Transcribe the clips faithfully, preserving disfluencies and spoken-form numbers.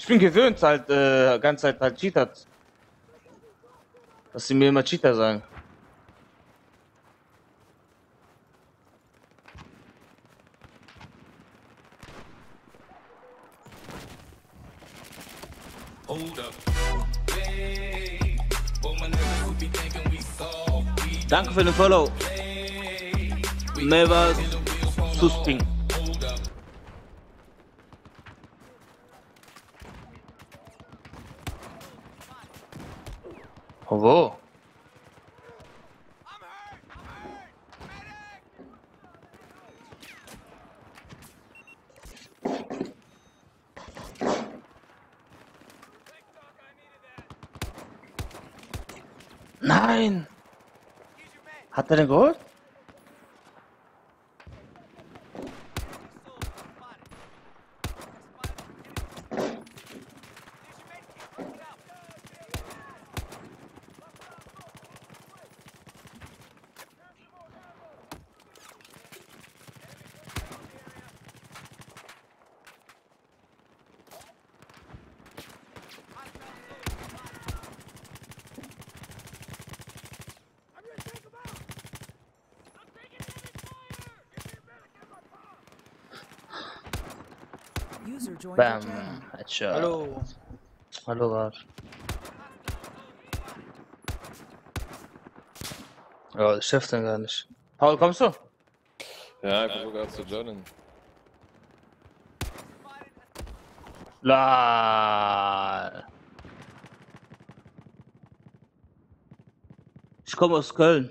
Ich bin gewöhnt halt, äh, ganze Zeit halt Cheater. Dass sie mir immer Cheater sagen. Danke für den Follow. Never Susping. Oh, wo? Nein! Hat er den geholt? Bam, Headshot. Hallo. Hallo, was? Ja, ich schaff den gar nicht. Paul, kommst du? Ja, ich versuche gerade zu joinen. La. Ich komme aus Köln.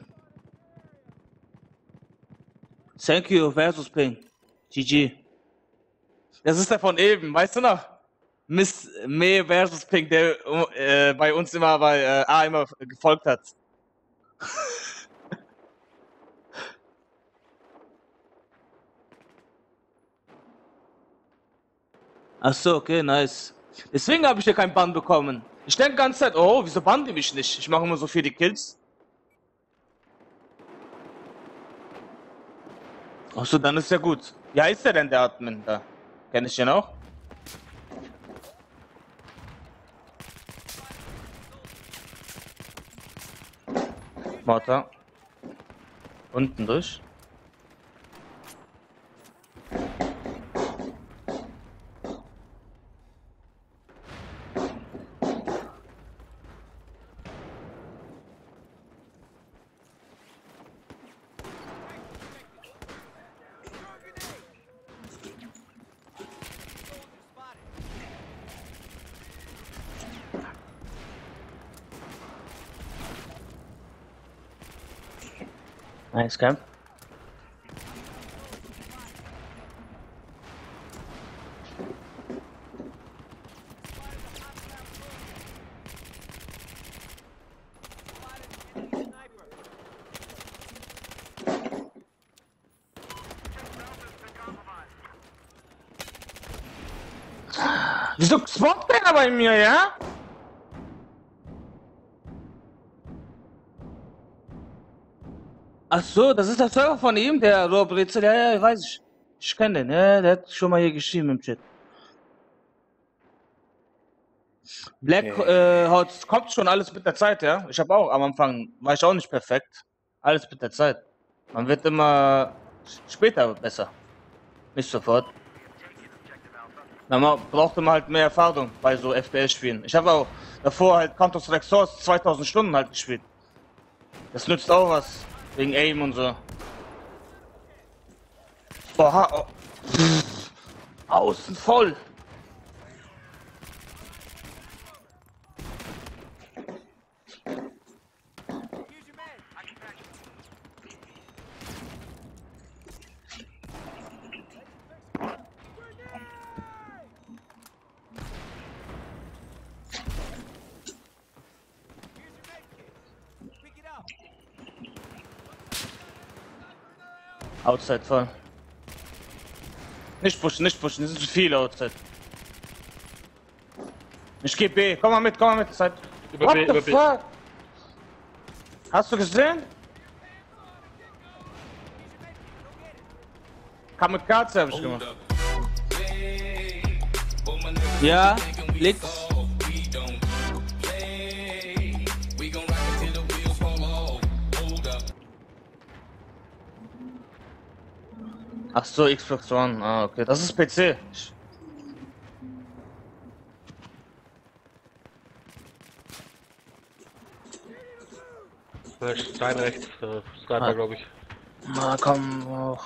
Thank you versus Ping. G G. Das ist der von eben, weißt du noch? Miss Me versus Pink, der äh, bei uns immer bei äh, A immer gefolgt hat. Ach so, okay, nice. Deswegen habe ich ja keinen Bann bekommen. Ich denke die ganze Zeit, oh, wieso bannen die mich nicht? Ich mache immer so viele Kills. Ach so, dann ist ja gut. Wie heißt der denn, der Admin da? Kenn ich den auch? Mortar. Unten durch. Nice camp. Wieso spawnt der bei mir, ja? Ach so, das ist der Server von ihm, der Rohrbrezel. Ja, ja, weiß ich. Ich kenne den, ja, der hat schon mal hier geschrieben im Chat. Black äh, Hot kommt schon alles mit der Zeit, ja. Ich habe auch am Anfang, war ich auch nicht perfekt. Alles mit der Zeit. Man wird immer später besser. Nicht sofort. Man braucht immer halt mehr Erfahrung bei so F P S-Spielen. Ich habe auch davor halt Counter-Strike Source zweitausend Stunden halt gespielt. Das nützt auch was. Wegen Aim und so. Boah, oh. Pff, außen voll. Outside voll. Nicht pushen, nicht pushen, es sind zu viele Outside. Ich geh B, komm mal mit, komm mal mit. Zeit. Über What B, the über B. fuck? Hast du gesehen? Kamikaze hab ich gemacht. Ja. Links. Ach so, Xbox One. Ah, okay. Das ist P C. Rein rechts, äh, Sniper, Ah. glaube ich. Na komm, auch.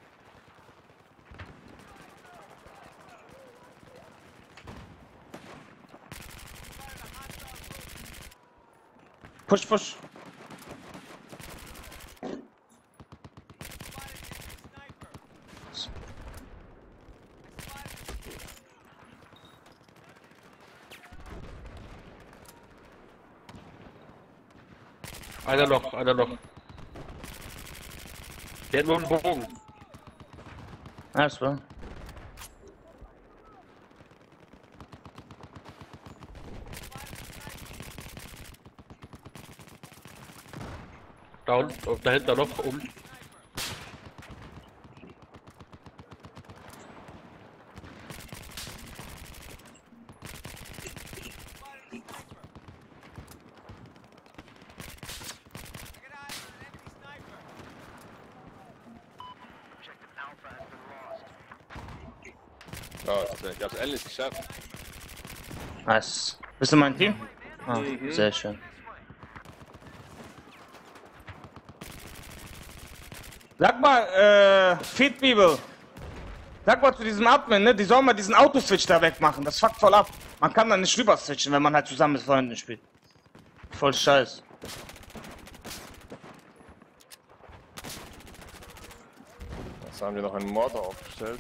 Push, push. Einer noch, einer noch. Der hat nur einen Bogen. Alles klar. Down, und dahinter noch um. Oh, ich hab's endlich geschafft. Nice. Bist du mein Team? Ah, sehr schön. Sag mal, äh, Feed People. Sag mal zu diesem Admin, ne? Die sollen mal diesen Autoswitch da wegmachen. Das fuckt voll ab. Man kann da nicht rüber switchen, wenn man halt zusammen mit Freunden spielt. Voll scheiß. Jetzt haben wir noch einen Mortar aufgestellt.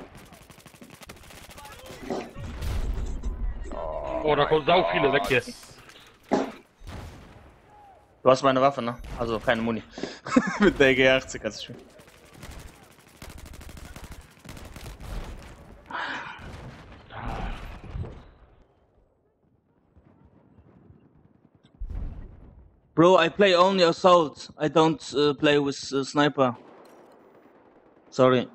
Oh, da kommen sau viele weg hier. Du hast meine Waffe, ne? Also keine Muni. Mit der G achtzig kannst du spielen. Bro, I play only assault. I don't uh, play with uh, sniper. Sorry.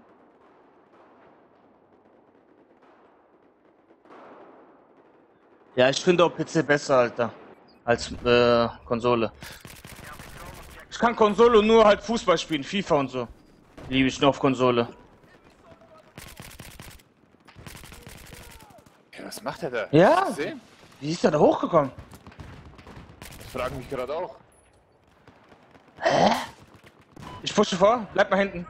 Ja, ich finde auch P C besser, Alter. Als äh, Konsole. Ich kann Konsole nur halt Fußball spielen, FIFA und so. Liebe ich nur auf Konsole. Ja, was macht er da? Ja. Hast du gesehen? Wie ist er da hochgekommen? Das frage mich gerade auch. Ich pushe vor, bleib mal hinten.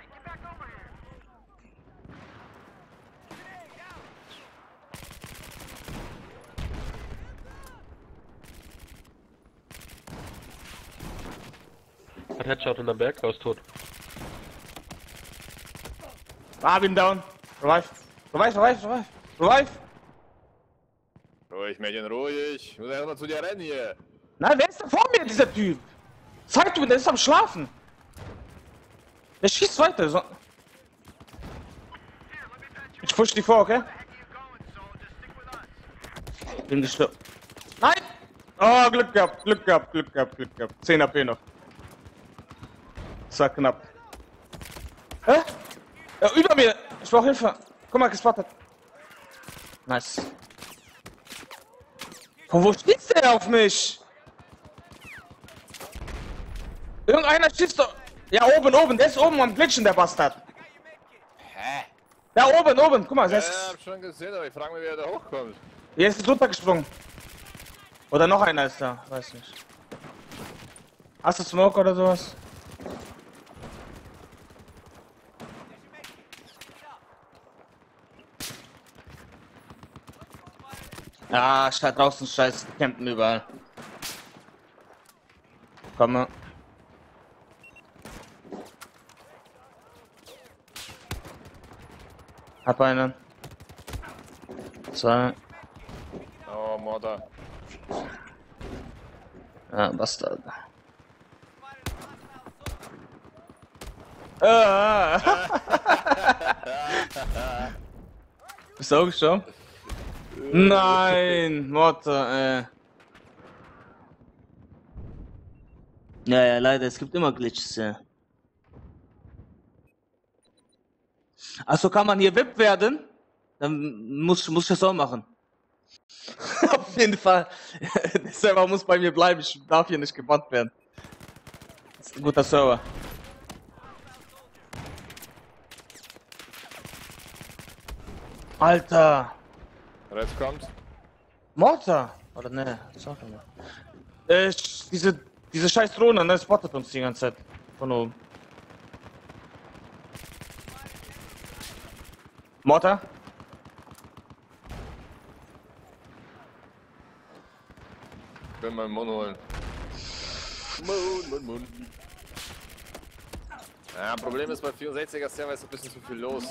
Hat Headshot in der Berg, er ist tot. Ah, bin down. Revive. Revive, revive, revive. Revive. Ruhig, Mädchen, ruhig. Ich muss erstmal zu dir rennen hier. Nein, wer ist da vor mir, dieser Typ? Zeig du, der ist am Schlafen. Der schießt weiter. So. Ich push die vor, okay? Bin gestorben. Nein! Oh, Glück gehabt, Glück gehabt, Glück gehabt, Glück gehabt. zehn A P noch. Das war knapp. Hä? Ja, über mir! Ich brauch Hilfe! Guck mal, gespottet. Nice. Von wo schießt der auf mich? Irgendeiner schießt doch. Ja, oben, oben. Der ist oben am Glitchen, der Bastard. Hä? Da oben, oben. Guck mal, der Ja, ist. hab schon gesehen, aber ich frage mich, wer da hochkommt. Hier ist runtergesprungen. Oder noch einer ist da. Weiß nicht. Hast du Smoke oder sowas? Ja, statt draußen scheiß campen überall. Komme. Hab einen. Zwei. Oh, Mortar. Ja, Bastard. Ah. Bist du auch gestorben? Nein, Mortar, äh. Ja, ja, leider, es gibt immer Glitches, ja. Achso, kann man hier V I P werden? Dann muss, muss ich das auch machen. Auf jeden Fall. Der Server muss bei mir bleiben, ich darf hier nicht gebannt werden. Das ist ein guter Server. Alter! Rechts kommt. Mortar! Oder ne, sag mal. Äh, diese, diese scheiß Drohne, ne, spottet uns die ganze Zeit. Von oben. Mortar? Ich will meinen Mund holen. Mund, Mund, Mund. Ja, Problem ist, bei vierundsechziger Server ist ein bisschen zu viel los.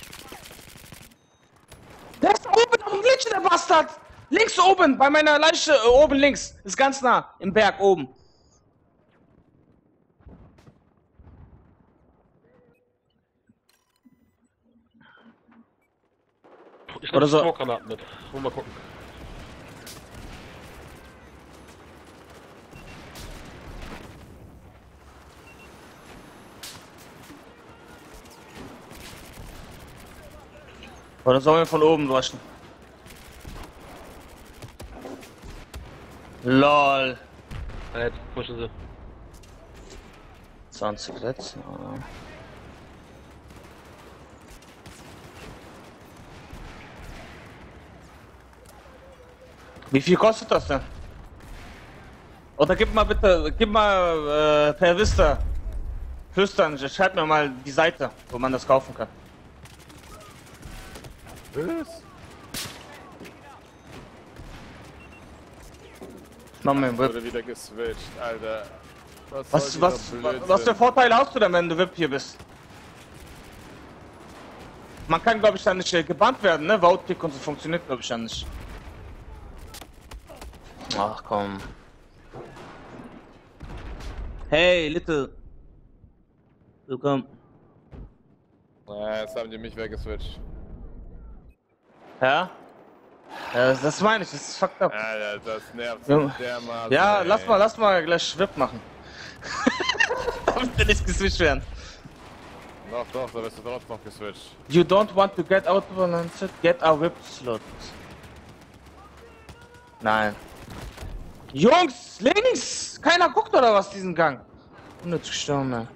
Der ist da oben auf dem Glitch, der Bastard! Links oben, bei meiner Leiche, äh, oben links. Ist ganz nah, im Berg oben. Ich Oder nehme so. Smoke-Granaten mit. Wollen wir mal gucken. Oder sollen wir von oben waschen? LOL. Ja, jetzt pushen sie. zwanzig jetzt. Ja. Wie viel kostet das denn? Oder gib mal bitte, gib mal äh, per Vista. Flüstern, schreib mir mal die Seite, wo man das kaufen kann. Was? Mach mir einen Whip. Wurde wieder geswitcht, Alter. Was, Was, soll was, dieser was, Blödsinn? was für Vorteile hast du denn, wenn du Whip hier bist? Man kann, glaube ich, dann nicht äh, gebannt werden, ne? Vote-Pick und so funktioniert, glaube ich, dann nicht. Ach komm. Hey, Little. Willkommen. Ja, jetzt haben die mich weggeswitcht. Ja? Ja, das, das meine ich, das ist fucked up. Alter, das nervt Junge. dermaßen. Ja, ey. lass mal, lass mal gleich Whip machen. Damit wir nicht geswitcht werden. Doch, doch, da wirst du trotzdem noch geswitcht. You don't want to get out balanced, get a Whip slot. Nein. Jungs, links! Keiner guckt oder was diesen Gang? Unnütz gestorben, ey.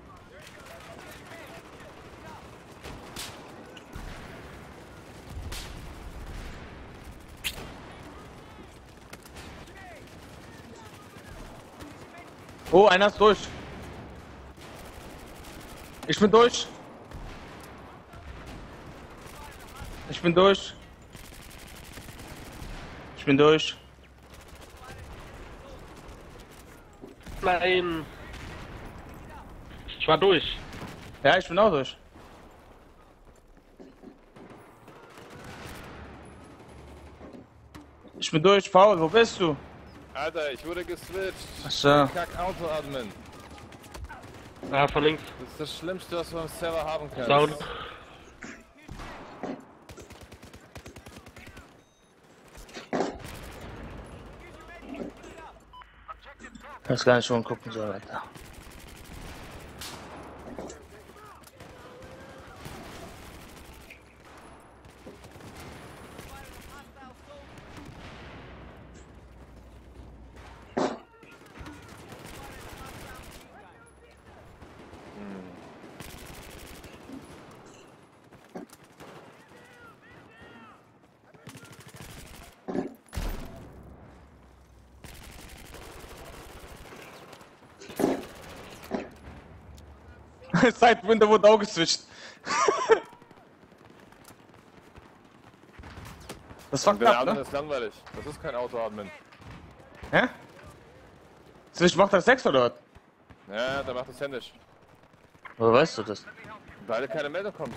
Oh, einer ist durch. Ich bin durch. Ich bin durch. Ich bin durch. Nein! Ich war durch. Ja, ich bin auch durch. Ich bin durch, Paul, wo bist du? Alter, ich wurde geswitcht. Ach so. Kack Auto-Admin. Ah, von links. Das ist das Schlimmste, was du am Server haben kannst. Down. Ich weiß gar nicht, wo man gucken soll, Alter. Sidewinder wurde auch geswitcht. Das war Der knapp, Admin ne? ist langweilig. Das ist kein Auto-Admin. Hä? Switch macht das sechs oder was? Ja, der macht das händisch. Woher weißt du das? Weil keine Meldung kommt.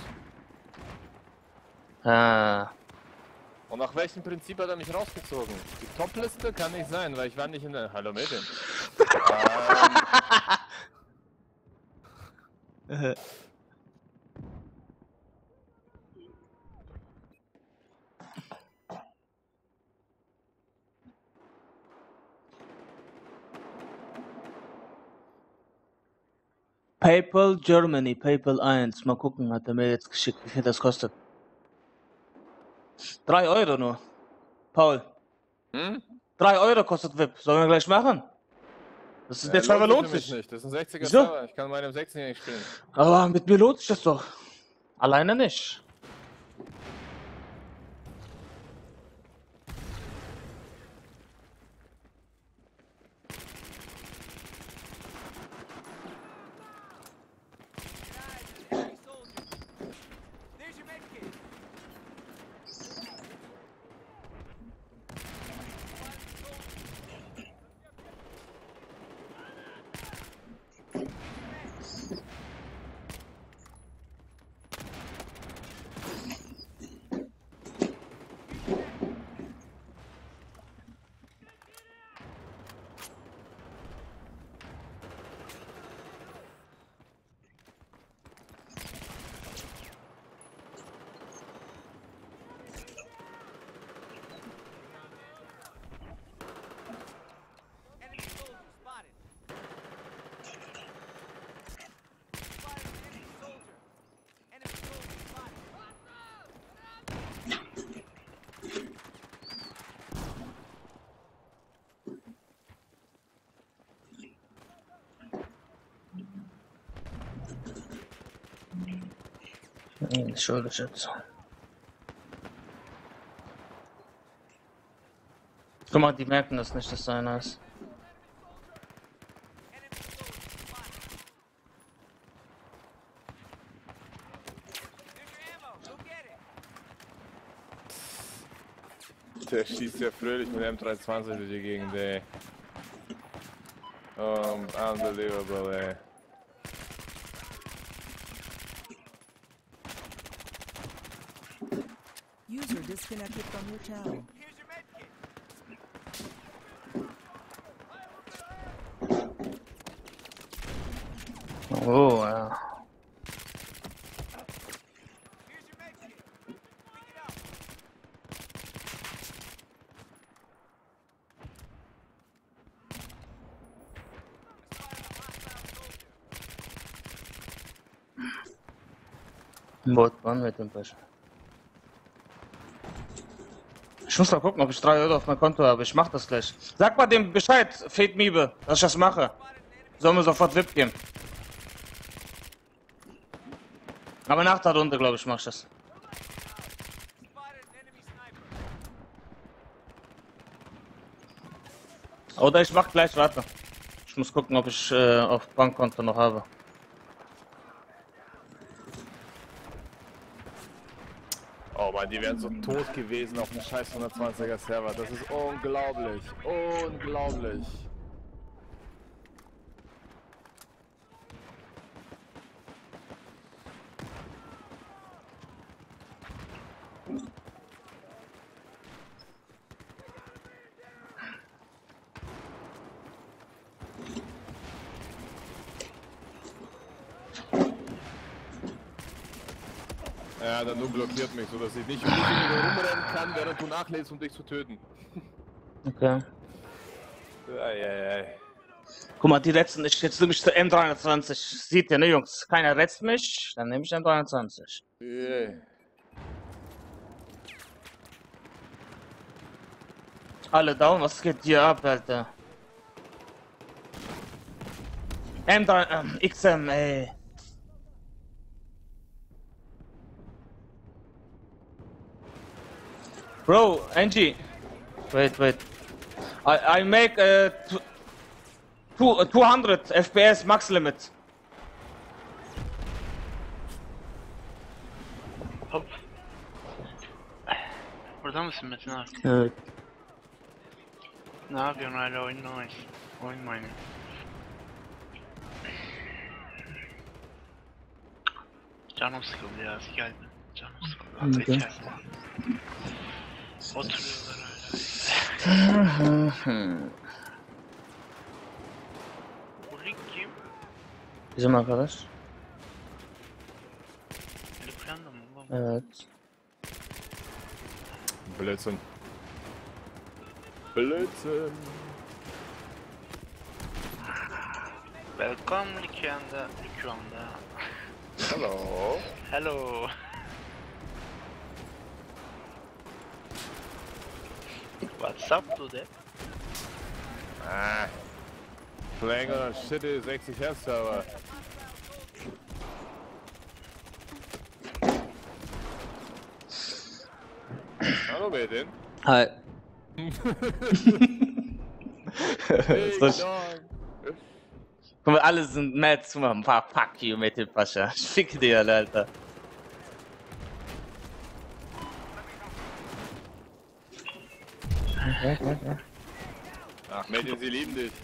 Ah. Und nach welchem Prinzip hat er mich rausgezogen? Die Top-Liste kann nicht sein, weil ich war nicht in der... Hallo Mädchen. ähm, PayPal Germany, PayPal eins. Mal gucken, hat er mir jetzt geschickt, wie viel das kostet. drei Euro nur. Paul. Hm? drei Euro kostet V I P. Sollen wir gleich machen? Das ist, der Server lohnt für mich sich. nicht. Das ist ein sechziger Wieso? Server. Ich kann meinem sechziger nicht spielen. Aber mit mir lohnt sich das doch. Alleine nicht. Entschuldigung jetzt. Guck mal, die merken das nicht, dass da einer ist. Der schießt ja fröhlich mit M dreihundzwanzig durch die Gegend, ey. Oh, unbelievable, ey. User disconnected from your channel. Oh, ja. Bot, wann mit dem Pech? Ich muss mal gucken, ob ich drei Euro auf mein Konto habe. Ich mach das gleich. Sag mal dem Bescheid, Fate Miebe, dass ich das mache. Sollen wir sofort V I P geben. Aber nach der Runde, glaube ich, mach ich das. Oder ich mach gleich, warte. Ich muss gucken, ob ich äh, auf Bankkonto noch habe. Oh Mann, die wären so tot gewesen auf dem scheiß hundertzwanziger Server. Das ist unglaublich. Unglaublich. Ja, der Nu blockiert mich, sodass ich nicht, nicht rumrennen kann, während du nachlädst, um dich zu töten. Okay. Eieiei. Guck mal, die letzten, ich jetzt nehme ich zur M dreiundzwanzig. Sieht ihr, ne Jungs? Keiner rettet mich, dann nehme ich M dreiundzwanzig. Yeah. Alle down, was geht hier ab, Alter? M drei, ähm, X M, ey. Bro, Angie. Wait, wait. I, I make uh, two, two hundred F P S max limit. Hop. Burada mısın Metin abi? Evet. Ne yapıyorsun hala oynamayız? Oyun mu oynuyorsun? Canım sıkıldı ya, geldi. Canım sıkıldı. Okay. İçeride. Oturuyorlar hala. Bu lig kim? Bizim arkadaş. Lübnan'da mı bu? Evet. Blödsinn. Blödsinn. Welcome Lübnan'da. Lübnan'da. Hello. Hello. What's Sub to that. Ah. Playing on a shitty sixty Hertz server. Hallo Medin. Hi. Big Das- dog. Guck mal, alle sind mad zu machen. Fuck, fuck you mit dem Pascha. Ich fick dir, Alter. Ach Medin, sie lieben dich.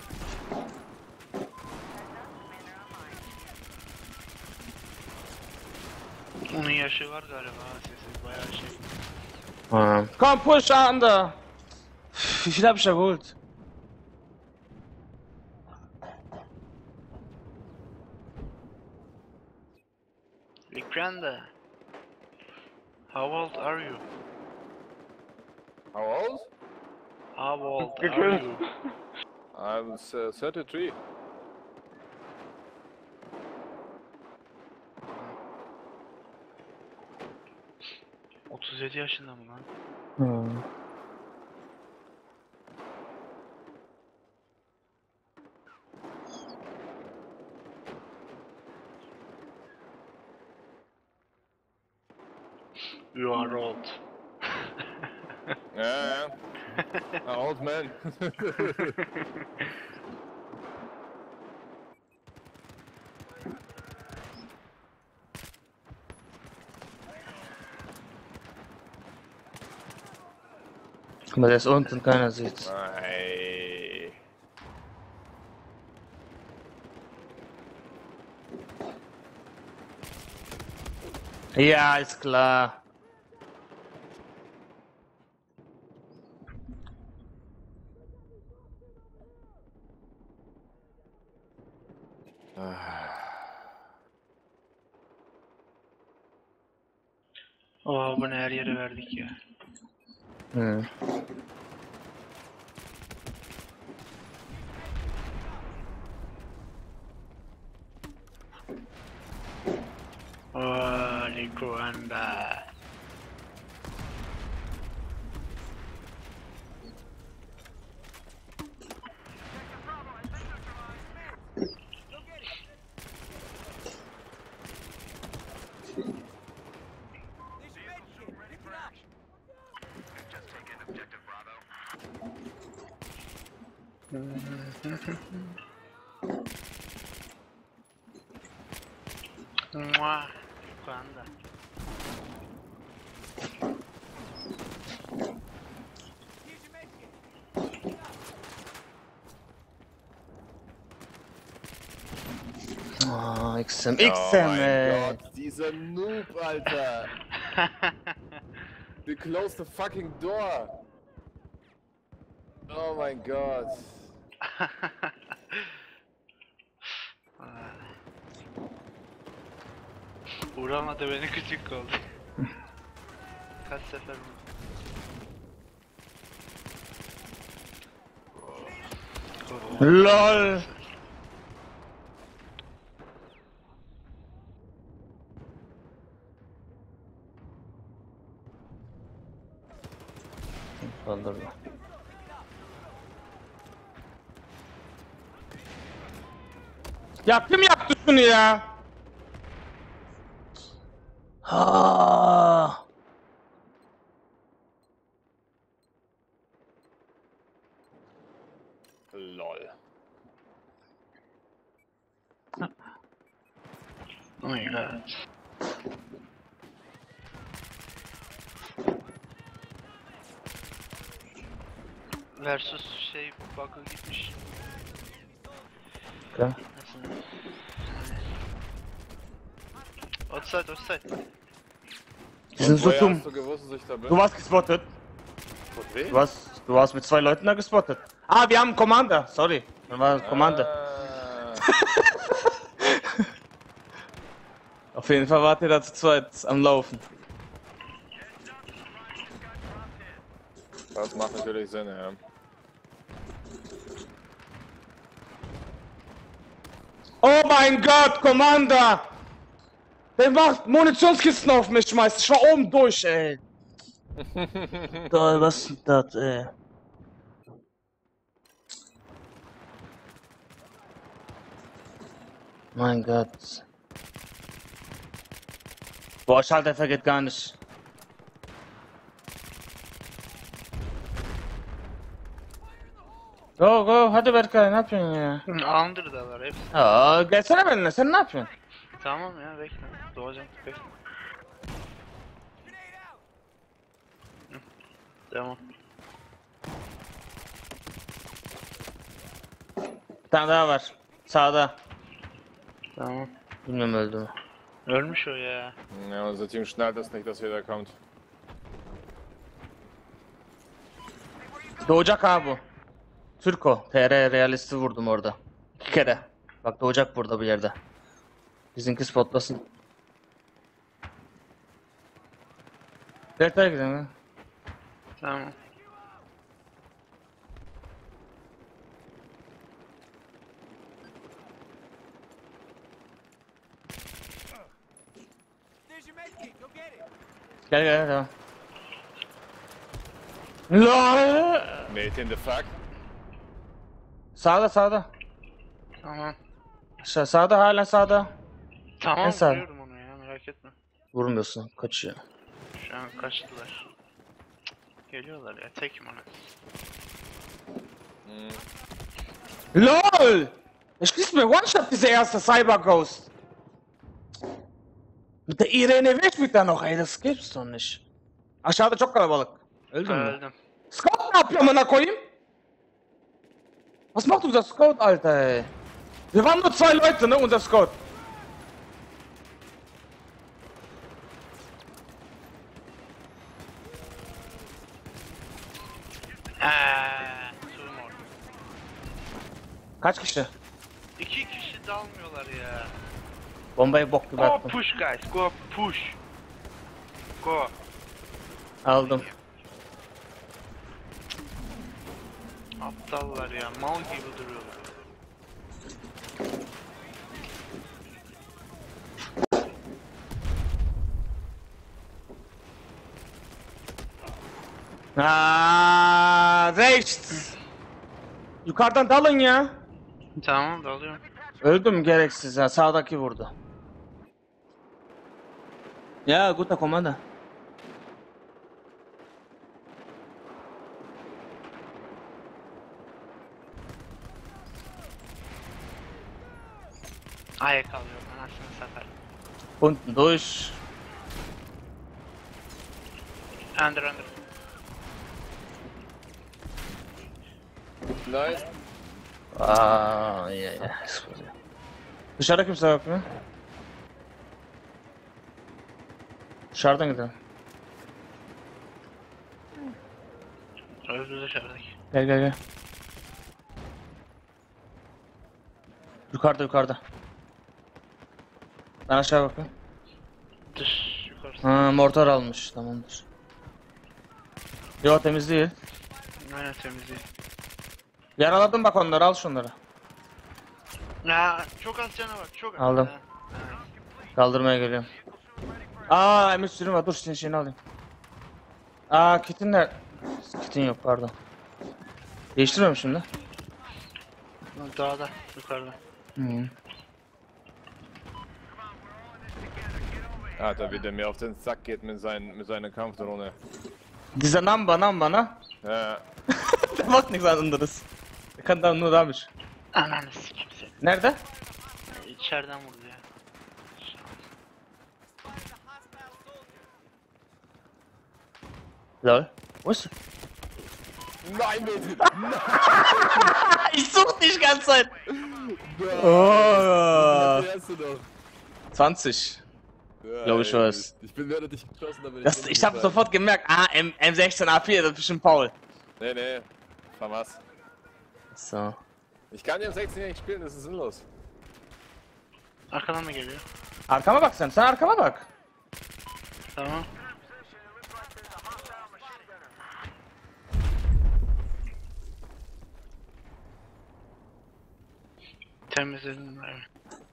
Onun yaşı var galiba. Sesi bayağı şey. Komm, push under! Wie viel hab ich da geholt? Vikranda. How old are you? How old? How old are you? I'm uh, thirty-three. otuz yedi yaşında mı lan? Hmm. You are old. Yeah, yeah. An old man. Guck mal, der ist unten, keiner sieht's. Ei. Ja, ist klar. Oha bunu her yere verdik ya. Hm. Oh, Vikranda. Mua, Vikranda. Oh, X M, Oh X M, mein ey. Gott, dieser Noob, Alter. We closed the fucking door. Oh mein Gott. Vuramadı beni, küçük kaldı. Kaç sefer vurdu? LOL! Kaldırma. Ya kim yaptı şunu ya? Ha. Lol. Oh my god. Versus şey bug'a gitmiş. Okay. Nasıl? Outside, outside. Die sind so Woher dumm. hast du gewusst, dass ich da bin? Du warst gespottet. Von wem? Du warst, du warst mit zwei Leuten da gespottet. Ah, wir haben einen Commander. Sorry. Wir waren Commander. Ah. Auf jeden Fall wart ihr da zu zweit am Laufen. Das macht natürlich Sinn, ja. Oh mein Gott, Commander! Der macht Munitionskisten auf mich schmeißt. Ich war oben durch, ey. Da, was ist das, ey? Mein Gott. Boah, Schalldämpfer geht gar nicht. Go go, hadi Berkay, ne yapıyorsun ya? Under'dalar hepsi. Aa, gelsene benimle, sen ne yapıyorsun? Tamam ya bekle. Doğacağım bekle. Hı, Tamam. Bir tane daha var. Sağda. Tamam. Bilmiyorum öldü mü? Ölmüş o ya. Ja, unser Team schnallt das nicht, dass jeder kommt. Doğacak ha bu. Türko. T R realisti vurdum orada. İki kere. Bak doğacak burada bir yerde. Bizimki spotlasın. Delta'ya gidelim ha. Tamam. Gel gel tamam. LOL. Mate in the fuck. Sağda sağda. Tamam. Aşağı sağda hala sağda. Tamam En sağ. vuruyorum onu ya merak etme. Vurmuyorsun kaçıyor. Şu an kaçtılar. Geliyorlar ya tekim ona. LOL! Er schießt mir One-Shot, dieser erste Cyber-Ghost. Mit der Irene Wisch da noch, ey, das gibt's doch nicht. Aşağıda çok kalabalık. Öldün mü? Öldüm. Scout ne yapıyor amına koyayım? Was macht unser Scout, Alter, ey? Wir waren nur zwei Leute, ne, unser Scout. Eee, Turmor. Kaç kişi? İki kişi dalmıyorlar ya. Bombayı bok gibi Go attım. push guys, go push. Go. Aldım. Aptallar ya, mal gibi duruyorlar. Aa, rechts. Yukarıdan dalın ya. Tamam dalıyorum. Öldüm gereksiz ya. Sağdaki vurdu. Ya guta komanda. Ayak alıyorum anasını satar. Unten durch. Under under. Nice. Aa, ya ya. Dışarıda kimse yok mu? Dışarıdan gidelim. Öldü dışarıdaki. Gel gel gel. Yukarıda yukarıda. Ben aşağı bakayım. Dış yukarısı. Ha, mortar almış. Tamamdır. Yo temiz değil. Aynen temizliği. Yaraladım bak onları, al şunları. Ya çok az canı var çok az. Aldım. Ha, ha. Kaldırmaya geliyorum. Aa emir sürüm var, dur senin şeyini alayım. Aa kitin nerede? Kitin yok pardon. Değiştirmiyorum şimdi. Dağda yukarıda. Hı. Alter, wie der mir auf den Sack geht mit, seinen, mit seiner Kampfdrohne. Dieser Namba Namba Ja, Der macht nichts anderes. Der kann da nur damit. Ananı sikeyim seni. Nerede? İçeriden vurdu ya. Lol. Wo ist er? nein, bitte! Ich such dich ganz Zeit. Was Oh. hast du doch? zwanzig. Ja, Glaub ich ey, was. Ich bin während dich geschossen, aber Das, ich habe sofort gemerkt, ah, M M16 A vier, das ist bestimmt Paul. Nee, nee, vermass. So. Ich kann die M sechzehn nicht spielen, das ist sinnlos. Arkadan mı geliyor? Arkama bak sen, sen arkama bak. Tamam. Temizledim ben.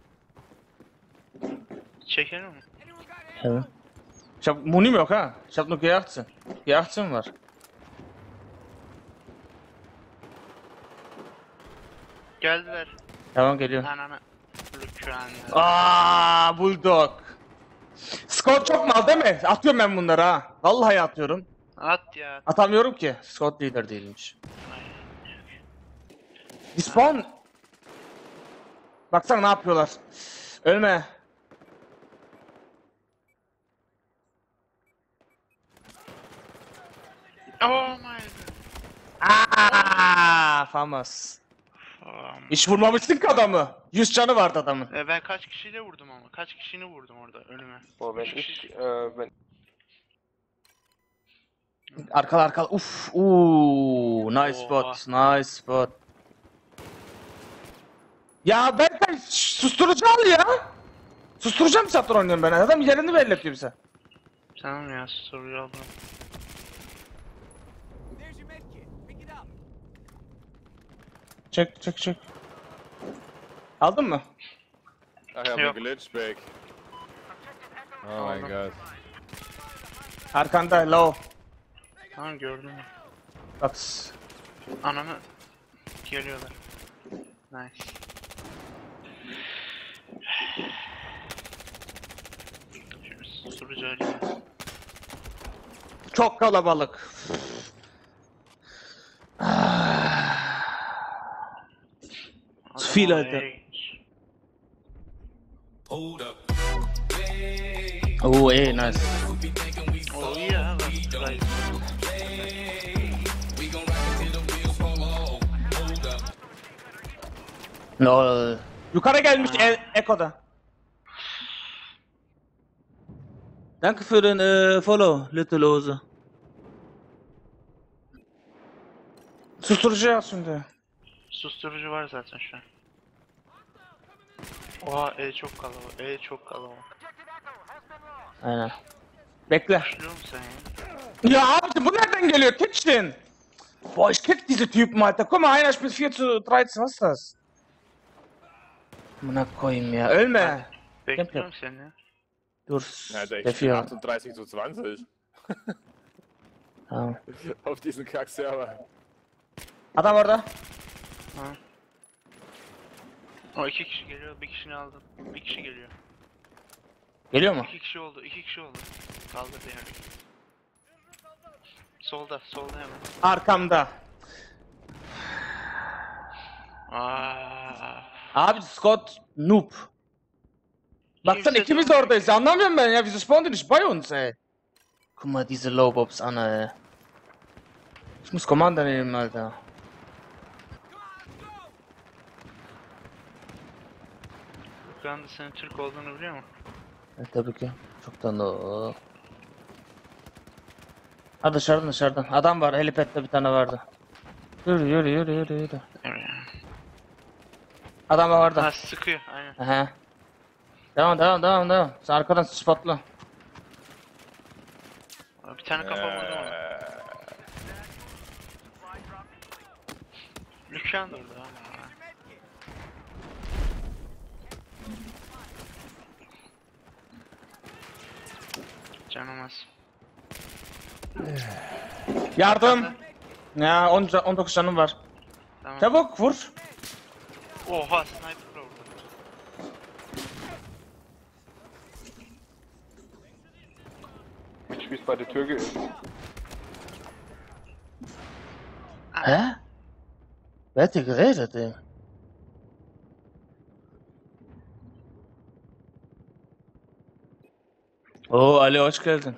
Çekelim mi? Ja. Ich hab Munim yok ha. Ich hab nur G achtzehn. G achtzehn var. Geldiler. Tamam geliyor. Ananı. Lük. şu anda. Aa, Bulldog. Scott çok mal değil mi? Atıyorum ben bunları ha. Vallahi atıyorum. At ya. Atamıyorum ki. Scott lider değilmiş. Respawn. Baksana ne yapıyorlar. Ölme. Oh my god. Aaa, famous. Um, Hiç vurmamıştık ki adamı. yüz canı vardı adamın. e, ben kaç kişiyle vurdum ama? Kaç kişini vurdum orada önüme? Boah, wenn ich, äh, wenn Arkal arkal. Uf. Uuu. Nice spot. Nice spot. Ya Berkay susturucu al ya. Susturacağım satır oynuyorum ben. Adam yerini belli yapıyor bize. Tamam ya, soruyu aldım. Çek çek çek. Aldın mı? Ach, ich hab Ja. einen Glitch back. Oh mein Gott. Arkanda low. Tamam, gördüm. Bak. Ananı geliyorlar. Nice. Şöyle susturucu alayım. Çok kalabalık. Feel Adam it. oraya gitmiş. Oo iyi nice. Oh yeah, that's right. Lol. Yukarı gelmiş e Eko'da. Danke für den äh, Follow, Little Ose. Susturucu yaz şimdi. Susturucu var zaten şu an. Oha, E çok kalabalık. E çok kalabalık. Aynen. Bekle. Başlıyor musun sen ya? Ja, abicim bu nereden geliyor? Kitchen. Boah, ich kick diese Typen, Alter. Guck mal, einer spielt vier zu dreizehn. Was ist das? Buna koyayım ya. Ölme. Bekliyorum seni ya. Dur. Alter, ich Der spiele vier. achtunddreißig zu zwanzig. Tamam. Auf diesen Kack-Server. Adam orada. O iki kişi geliyor, bir kişini aldım. Bir kişi geliyor. Geliyor mu? İki kişi oldu, iki kişi oldu. Kaldırdı yani. Solda, solda hemen. Arkamda. Aa. Abi Scott noob. Baksana Kimse ikimiz de sormuyor. oradayız. Anlamıyorum ben ya. Wieso spawnen die nicht bei uns, ey? Guck mal diese Lowbobs an, ey. Ich muss Commander nehmen, Alter. Furkan da senin Türk olduğunu biliyor mu? Evet, tabii ki. Çoktan da o. Ha dışarıdan dışarıdan. Adam var. Helipad'da bir tane vardı. Yürü yürü yürü yürü yürü. Evet. Adam var orada. Ha, sıkıyor, aynen. Aha. Devam devam devam devam. Sen arkadan spotla. Bir tane kafa vurdu ona. Äh, Lükkan da orada ama. Canım az. Yardım. Ya on, ca- on dokuz canım var. Tamam. Çabuk vur. Oha, sniper orada. ich spielst bei der Tür ge Hä? Wer hat hier geredet, ey? Oo Ali hoş geldin.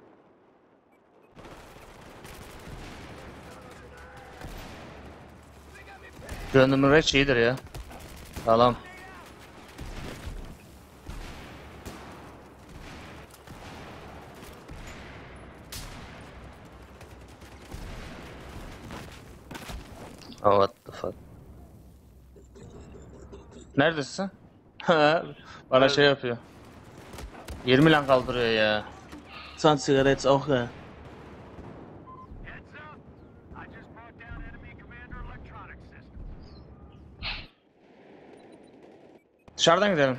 Gönlümün reç iyidir ya. Sağlam. Oh what the fuck. Neredesin? Bana şey yapıyor. yirmi lan kaldırıyor ya. Son sigaret auch ya. Dışarıdan gidelim.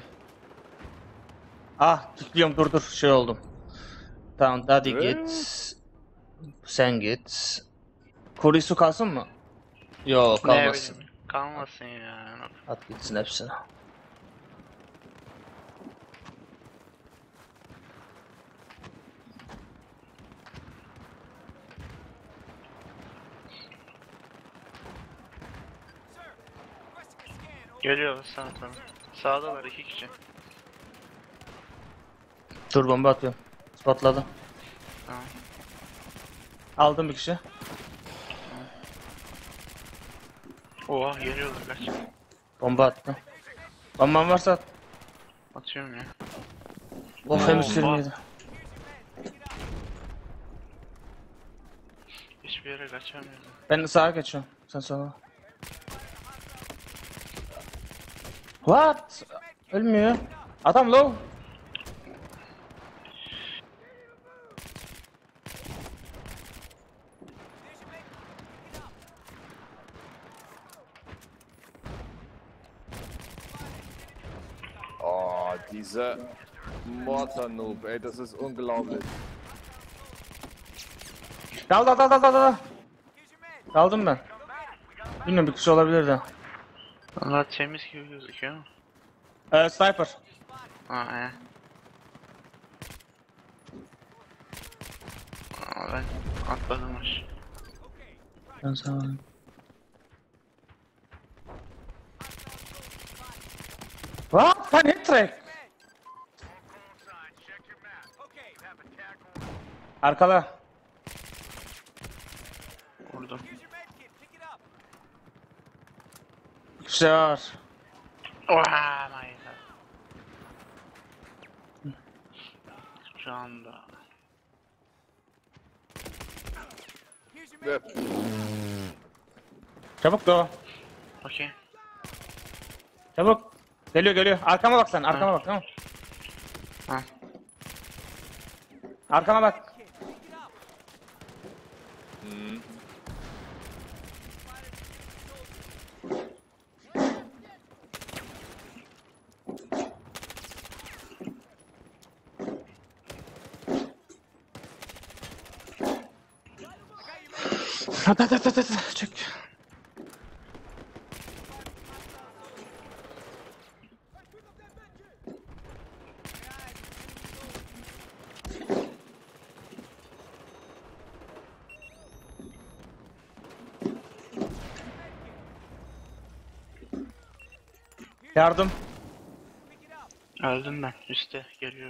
Ah, tıklıyorum dur dur şey oldum. Tamam Daddy Evet. git. Sen git. Kurisu kalsın mı? Yok Ne kalmasın. bileyim. Kalmasın ya. At gitsin hepsine. Geliyor sağ tarafı. Sağda var iki kişi. Dur bomba atıyorum. Spotladım. Tamam. Aldım bir kişi. Oha geliyorlar kaç. Bomba attım. Bombam varsa at. Atıyorum ya. Of hem sürmüyordu. Hiçbir yere kaçamıyorum. Ben de sağa geçiyorum. Sen sola. What? Ölmüyor. Adam low. Oh, diese Mortar-Noob, ey, das ist unglaublich. Dal dal dal dal dal dal. Daldım ben. Bilmiyorum bir kişi olabilir de. Onlar temiz gibi gözüküyor ama. Ee, sniper. Aa he. Aa ben atladım aşağı. Ben sana. What? Kein Hittrack. Arkada. Vurdum. Bir kişi var. Oha my god. Şu anda. Ja. Çabuk da. Okey. Çabuk. Geliyor geliyor. Arkama bak sen. Arkama bak tamam. Ha. Arkama bak. Hadi hadi hadi hadi. Çek. Yardım. Öldüm ben. Üste geliyor.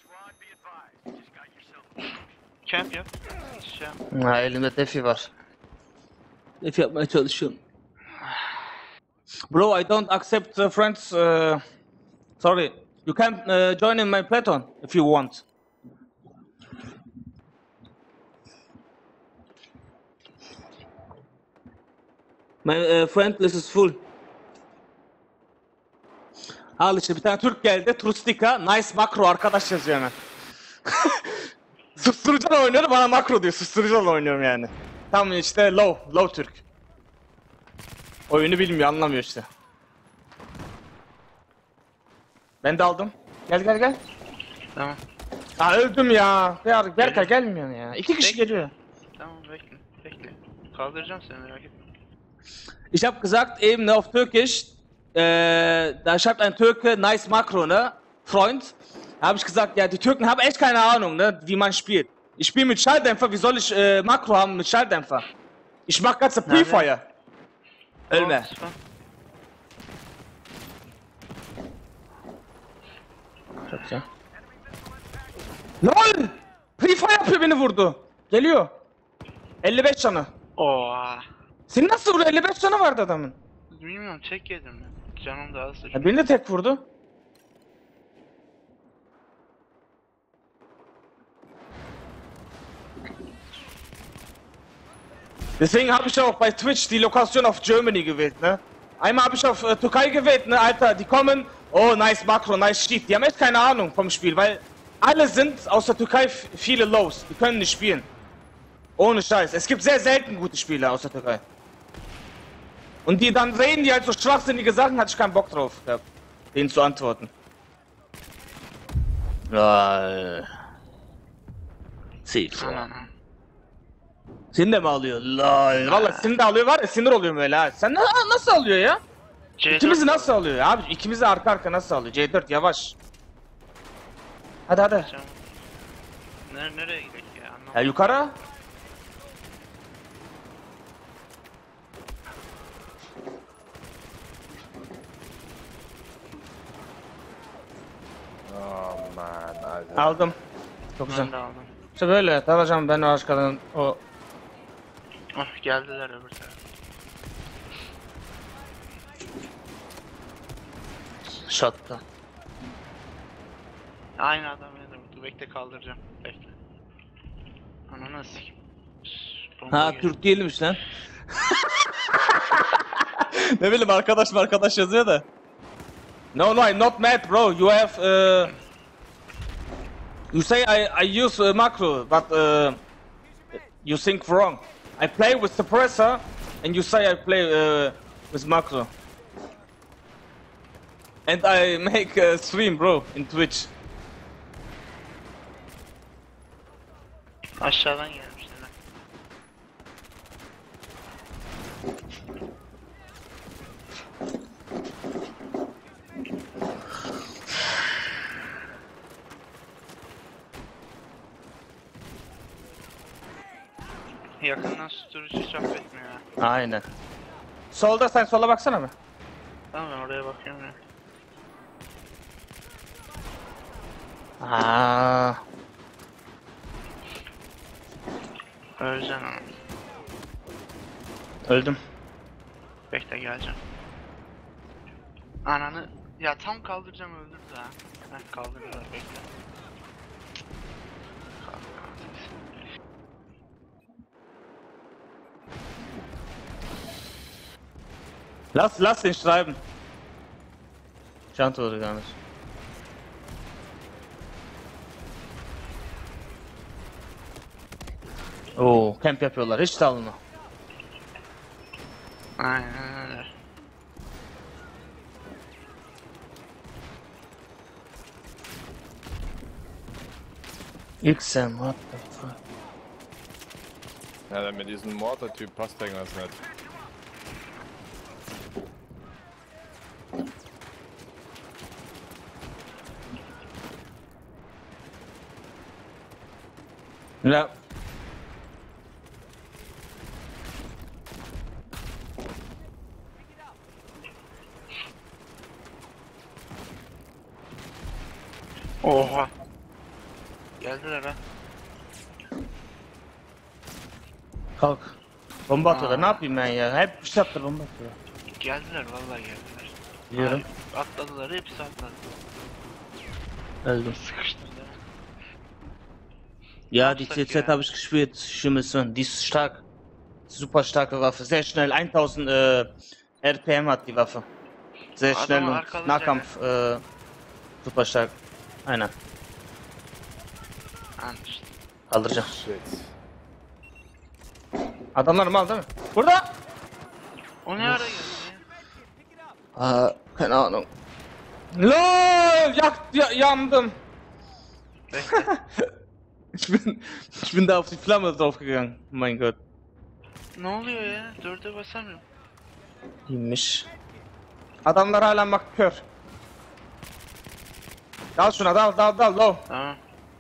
Camp yap. Şey yap. Ha, elimde defi var. Defi yapmaya çalışıyorum. Bro, I don't accept uh, friends. Uh, sorry. You can uh, join in my Platon if you want. My uh, friend list is full. Al işte bir tane Türk geldi. Turistika. Nice makro arkadaş yazıyor hemen. Susturucudan oynuyorum bana makro diyor. Susturucudan oynuyorum yani. Tam işte low. Low Türk. Oyunu bilmiyor anlamıyor işte. Ben de aldım. Gel gel gel. Tamam. Aa öldüm ya. Ber Berkay gelmiyor ya. İki kişi Bekle. geliyor. Tamam bekle. Bekle. Kaldıracağım seni merak etme. Ich habe gesagt eben auf Türkisch, äh, da schreibt ein Türke nice Makro, ne? Freund. Da habe ich gesagt, ja, die Türken haben echt keine Ahnung, ne, wie man spielt. Ich spiele mit Schalldämpfer, wie soll ich äh, Makro haben mit Schalldämpfer? Ich mach ganze Pre-Fire. Ölme. Tamam, süper. Çok güzel. LOL! Pre-Fire yapıyor beni vurdu. Geliyor. elli beş canı. Oha. Senin nasıl vuruyor? elli beş canı vardı adamın. Bilmiyorum tek yedim ben. Canım da az. Ya beni de tek vurdu. Deswegen habe ich auch bei Twitch die Lokation auf Germany gewählt, ne? Einmal habe ich auf äh, Türkei gewählt, ne? Alter, die kommen, oh, nice Makro, nice Sheep. Die haben echt keine Ahnung vom Spiel, weil alle sind aus der Türkei viele Lows. Die können nicht spielen. Ohne Scheiß. Es gibt sehr selten gute Spieler aus der Türkei. Und die dann reden die halt so schwachsinnige Sachen, hatte ich keinen Bock drauf, ja, denen zu antworten. Lol. Sif. Aman. Seni de mi alıyor? Lol. Valla seni de alıyor var ya sinir oluyorum öyle ha. Sen na nasıl alıyor ya? C dört İkimizi nasıl alıyor ya? Abi ikimizi arka arka nasıl alıyor? C dört yavaş. Hadi hadi. Canım. Nere nereye gidelim ya? Anlamadım. Ya yukarı. Aldım. Çok güzel. Ben de aldım. İşte böyle dalacağım ben o arkadan o. Ah geldiler öbür tarafa. Shot'ta. Aynı adam yedim. Dur bekle kaldıracağım. Bekle. Ananı sikeyim. Bomba Ha geldi. Türk değilmiş lan. Ne bileyim arkadaş mı arkadaş yazıyor da. No no I'm not mad bro. You have uh, you say I I use uh, macro but uh, you think wrong. I play with suppressor and you say I play uh, with macro. And I make a stream bro in Twitch. Aşağıdan gelmişler. lan. Yakından susturucu hiç affetmiyor ya. Aynen. Solda sen sola baksana mı? Tamam ben oraya bakıyorum ya. Aa. Öleceksin onu. Öldüm. Bekle geleceğim. Ananı... Ya tam kaldıracağım öldürdü ha. Heh kaldırdılar bekle. Kalk, kalk. Lass, lass den schreiben. Ich antworte gar nicht. Oo, camp yapıyorlar. Hiç dalma. Aynen öyle. X M, what the fuck? Ja, dann mit diesem Mortar-Typ passt irgendwas nicht. Ja. Oha. Geldiler ha. Kalk. Bomba atıyorlar. Aa. Ne yapayım ben ya? Hep bir saattir bomba atıyor. Geldiler vallahi geldiler. Biliyorum. Ay, atladılar hepsi atladı. Öldüm. Sıkıştırdı. Ja, Hab's die halt C Z gelernt. habe ich gespielt. Schimmelson. Die ist stark. Super starke Waffe. Sehr schnell. tausend äh, R P M hat die Waffe. Sehr Adamı schnell und arkalayacak Nahkampf äh, super stark. Aynen. An işte. Kaldıracağım. Shit. Adamlar mal değil mi? Burada! O ne ara geldi ya? Aa, keine Ahnung. LOL! Yak, ya, yandım. Bekle. Ich bin, ich bin da auf die Flamme draufgegangen. Mein Gott. Ne oluyor ya? Dörde basamıyorum. İyiymiş. Adamlar hala bak kör. Dal şuna dal dal dal low. Tamam.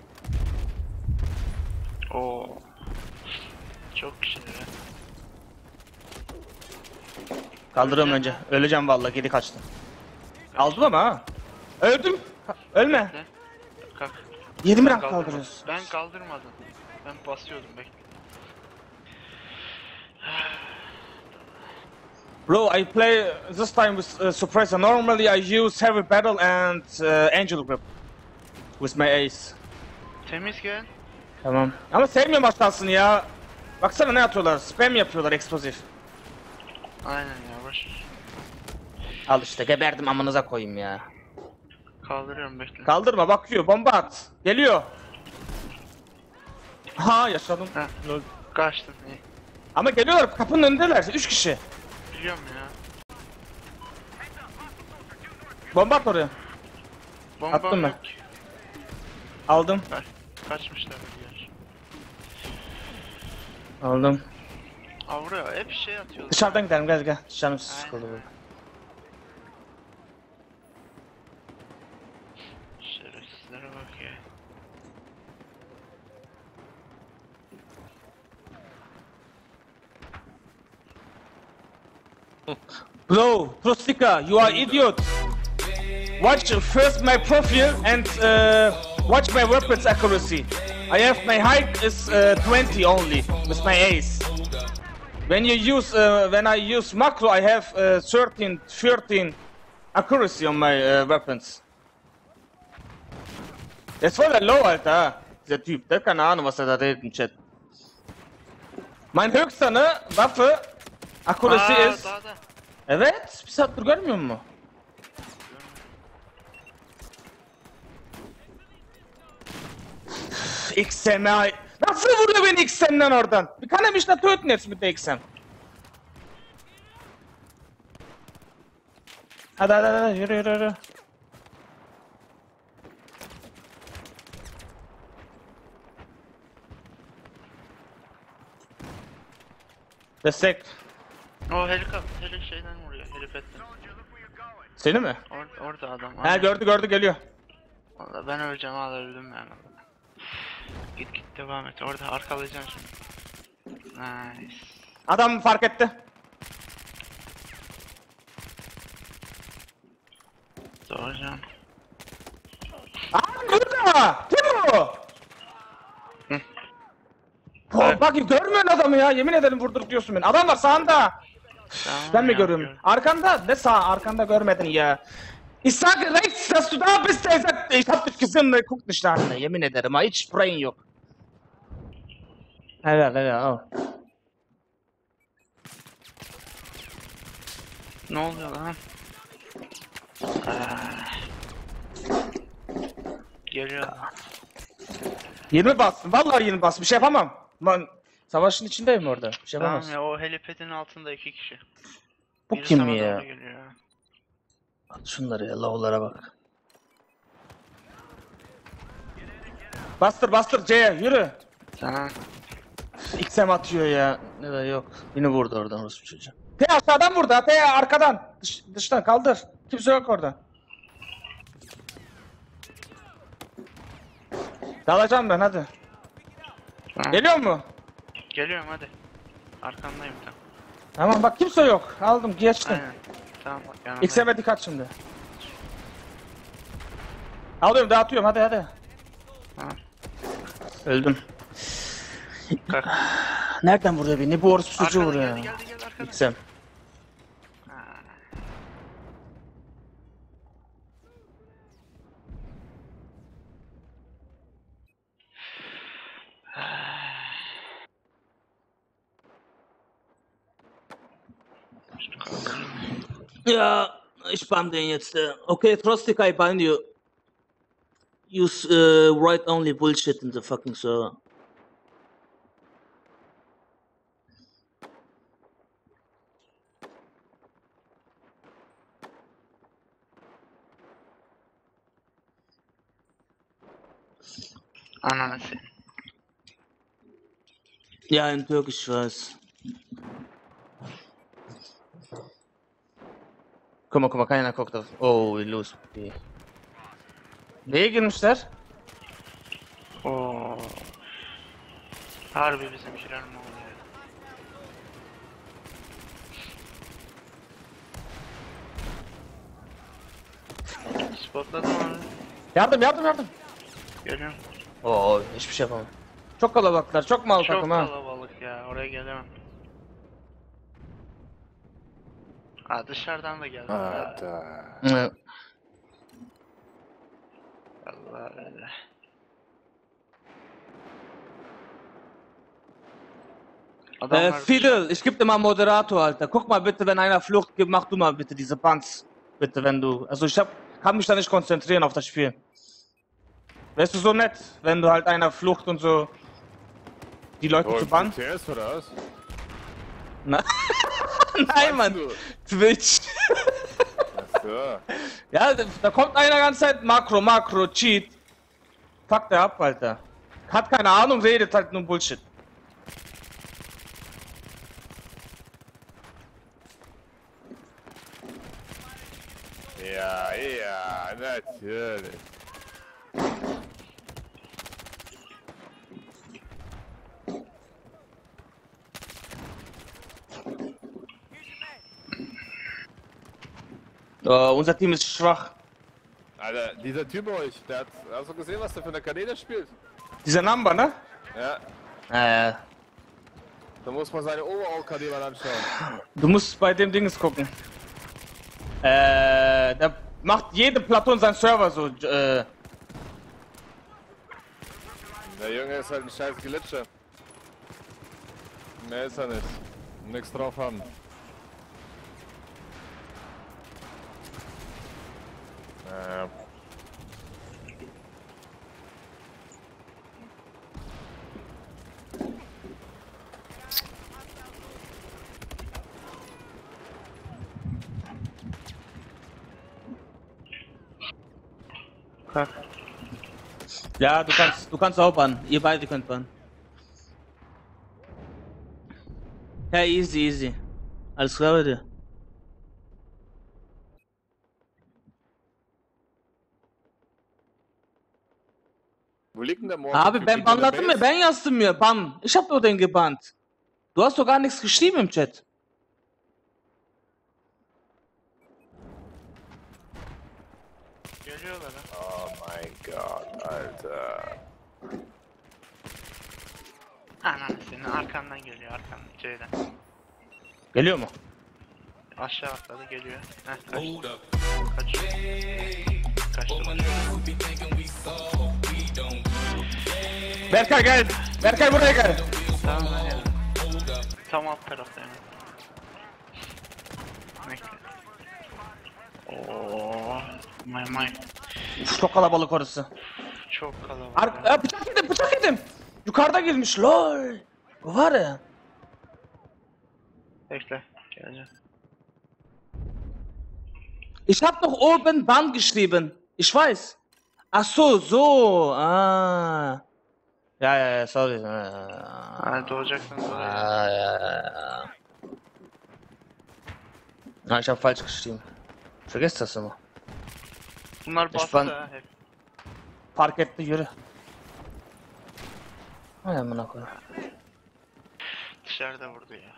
Oo. Çok kişiler ya. Kaldırıyorum önce. Öleceğim vallahi geri kaçtım. Aldım ama ha. Öldüm. Ölme. Bekle. Kalk. yirmi Ben rank kaldırmadım. kaldırıyoruz. Ben kaldırmadım. Ben basıyordum bekle. Bro, I play this time with uh, suppressor. Normally I use heavy battle and uh, angel grip with my ace. Temiz gel. Tamam. Ama sevmiyorum başlansın ya. Baksana ne atıyorlar? Spam yapıyorlar eksplosif. Aynen ya boş. Al işte geberdim amınıza koyayım ya. Kaldırıyorum bekle. Kaldırma bakıyor bomba at. Geliyor. Ha yaşadım. Heh. Lol. Kaçtın iyi. Ama geliyorlar kapının önündeler. Üç kişi. Biliyorum ya. Bomba at oraya. Bomba Attım ben. yok ki. Aldım. Kaç, kaçmışlar diyor. Aldım. Avruya hep şey atıyorlar. Dışarıdan gidelim gel gel. Canım sıkıldı Aynen. burada. Şerefsizlere bak ya. Bro, Prostika, you are idiot. Watch first my profile and uh, Watch my weapons accuracy. I have my height is uh, twenty only with my ace. When you use, uh, when I use macro, I have uh, thirteen, thirteen accuracy on my uh, weapons. Der ist voll der Low, Alter. Dieser Typ, der hat keine Ahnung, was er da redet im Chat. Mein höchster, ne, Waffe, accuracy Aa, ist... dağda. Evet, bir saattir görmüyor musun? X M I. Nasıl vuruyor beni X M'den oradan? Wie kann er mich da töten jetzt mit der X M? Hadi hadi hadi yürü yürü yürü. Destek. O helikopter, helik şeyden vuruyor, helifetten. Seni mi? Or orada adam. He aynen. gördü gördü geliyor. Vallahi ben öleceğim, al öldüm yani. Git git devam et, orada arkalayacaksın şimdi. Nice. Adam fark etti. Doğacağım. Aa burada! Kim o? Hı. Oh, bak görmüyorsun adamı ya, yemin ederim vurdurup diyorsun beni. Adam var sağında. Tamam Ben mi ya, görüyorum? gör- Arkanda? Ne sağ? Arkanda görmedin ya. Ich sage rechts, dass du da bist. Er sagt, ich hab dich gesehen. Guck nicht an. Yemin ederim ha, hiç brain yok. Helal helal al. Ne oluyor lan? Aa. Geliyor adam. yirmi bastım. Vallahi yirmi bastım. Bir şey yapamam. Lan savaşın içindeyim orada. Bir şey Tamam yapamaz. ya, o helipedin altında iki kişi. Bu Biri kim sana ya? doğru geliyor ya. At şunları ya, lavlara bak. Bastır bastır C'ye yürü. Tamam. X M atıyor ya. Ne de yok. Beni vurdu oradan orası çocuğu. T aşağıdan vurdu. T arkadan. Dış, dıştan kaldır. Kimse yok orada. Dalacağım ben hadi. Tamam. Geliyor mu? Geliyorum hadi. Arkandayım tam. Tamam bak kimse yok. Aldım geçtim. Aynen. Tamam bak yanımda. X M'e dikkat şimdi. Alıyorum dağıtıyorum hadi hadi. Tamam. Öldüm. Kalk. Nereden vuruyor beni? Bu orası çocuğu Arkada vuruyor. geldi geldi geldi arkada. X M. Ja, ich ban den jetzt. äh. Okay, Frostic, I ban you. You uh, write only bullshit in the fucking server. Ananı sen. Ja, in Türkisch, ich weiß. Guck mal, guck mal, keiner guckt auf. Oh, wie los. Die. Neye girmişler? Oo. Harbi bizimkiler mi oluyor? Spotladım abi. Yardım, yardım, yardım. Geliyorum. Oo, hiçbir şey yapamam. Çok kalabalıklar, çok mal Çok takım ha. kalabalık ya, oraya gelemem. Ha, dışarıdan da geldi. Ah, da. Evet. Allah Allah. Äh, Adamlar Fidel, ich geb dir mal Moderator, Alter. Guck mal bitte, wenn einer Flucht gibt, mach du mal bitte diese Punts. Bitte, wenn du. Also ich hab, kann mich da nicht konzentrieren auf das Spiel. Wärst du so nett, wenn du halt einer Flucht und so die Leute Oh, zu bannen? T S oder was? Na Nein, Mann. du? Twitch. Ach so. Ja, da da kommt einer ganze Zeit Makro, Makro, Cheat. Fuck der ab, Alter. Hat keine Ahnung, redet halt nur Bullshit. Ja, ja, natürlich. Uh, unser Team ist schwach. Alter, dieser Typ bei euch, der hat, hast du gesehen, was der für eine Kanäle spielt? Dieser Number, ne? Ja, Äh, da muss man seine Overall-Kanäle mal anschauen. du musst bei dem Dings gucken. Äh, der macht jede Platon seinen Server so, äh. Der Junge ist halt ein scheiß Glitscher. Mehr ist er nicht. Nix drauf haben. Naja. Kack. Ja, du kannst, du kannst auch bannen. Ihr beide könnt bannen. Ja, easy, easy. Alles klar bei dir. Wo liegt denn der Morgen? Abi ben banladım ya, ben yazdım ya, ban. Ich hab nur den gebannt. Du hast doch gar nichts geschrieben im Chat. Geliyorlar ha. Oh mein Gott, Alter. Ananı senin arkandan geliyor, arkandan içeriden. Geliyor mu? Aşağı atladı geliyor. Heh kaçtı. Kaçıyor. Kaçtı. Berkay gel. Berkay buraya gel. Tamam ben geldim. Tam alt tarafta yani. Bekle. Ooo. May may. Uf, çok kalabalık orası. Çok kalabalık. Ar ya, bıçak yedim, bıçak yedim. Yukarıda girmiş, lol. Bu var ya. Bekle. Geleceğim. Ich hab doch oben ban geschrieben. Ich weiß. Ach so, so. Ah. Ja, ja, ja, sorry. Ha doğacaksın doğacaksın. Ah, ja, ja, ja. Na, ich hab falsch geschrieben. Vergiss das immer. Bunlar bastı ban- ha hep. Fark etti, yürü. Ay amına koyayım. Dışarıda vurdu ya.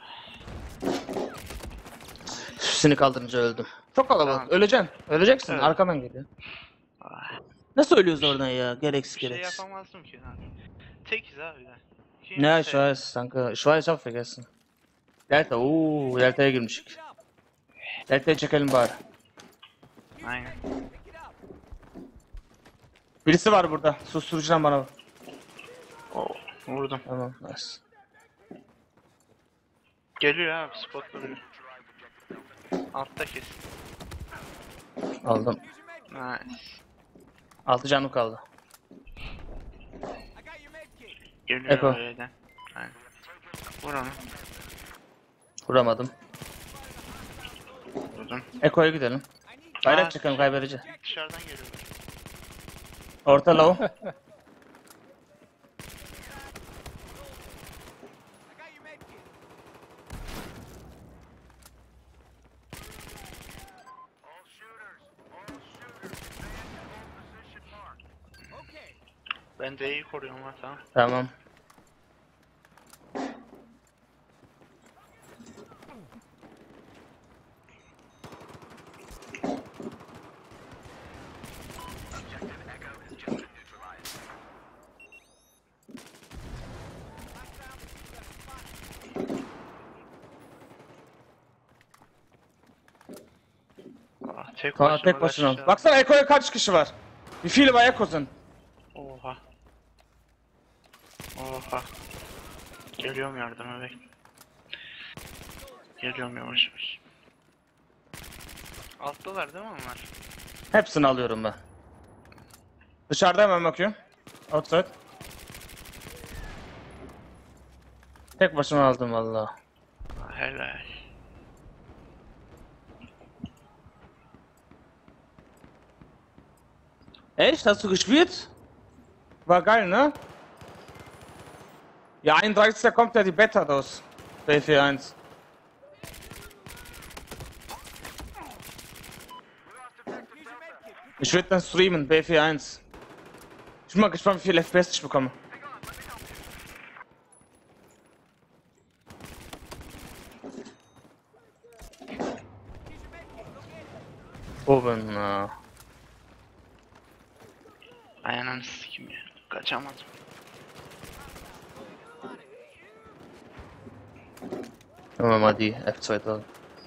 Seni kaldırınca öldüm. Çok kalabalık. Tamam. Öleceksin. Öleceksin. Evet. Arkadan geliyor. Ah, Nasıl ölüyoruz oradan ya? Gereksiz bir şey gereksiz. yapamazdım ki lan. Tekiz abi de. Kim Ne, ich şey- weiß, danke. Ich weiß, ich hab vergessen. Delta, uuu, Delta'ya girmişik. Delta'yı çekelim bari. Aynen. Birisi var burada. Susturucudan bana bak. Oo, vurdum. Tamam, nice. Geliyor abi spot duruyor. Altta kes. Aldım. Nice. Altı canım kaldı. Geliyor Eko. öyle. Aynen. Vur onu. Vuramadım. Vurdum. Eko'ya gidelim. Gayret Aa, çekelim, kaybedeceğiz. Dışarıdan geliyor. Orta low. Ben de iyi koruyorum ha tamam. Tamam. Aa, tek Tamam, başıma tek başına. kaçacağım. Baksana Eko'ya kaç kişi var? Wie viele bei Eko sind? Oha. Oha. Geliyorum yardıma bekle. Geliyorum yavaş yavaş. Alttalar değil mi onlar? Hepsini alıyorum ben. Dışarıda hemen bakıyorum. Outside. Tek başıma aldım valla. Aa, helal. Echt? Hast du gespielt? War geil, ne? Ja, einunddreißigster kommt ja die Beta raus. B vier eins. Ich würde dann streamen, B vier eins. Ich bin mal gespannt, wie viel F P S ich bekomme. Oben, na. Ayağını sikim ya. Kaçamadım. Tamam hadi F iki alalım.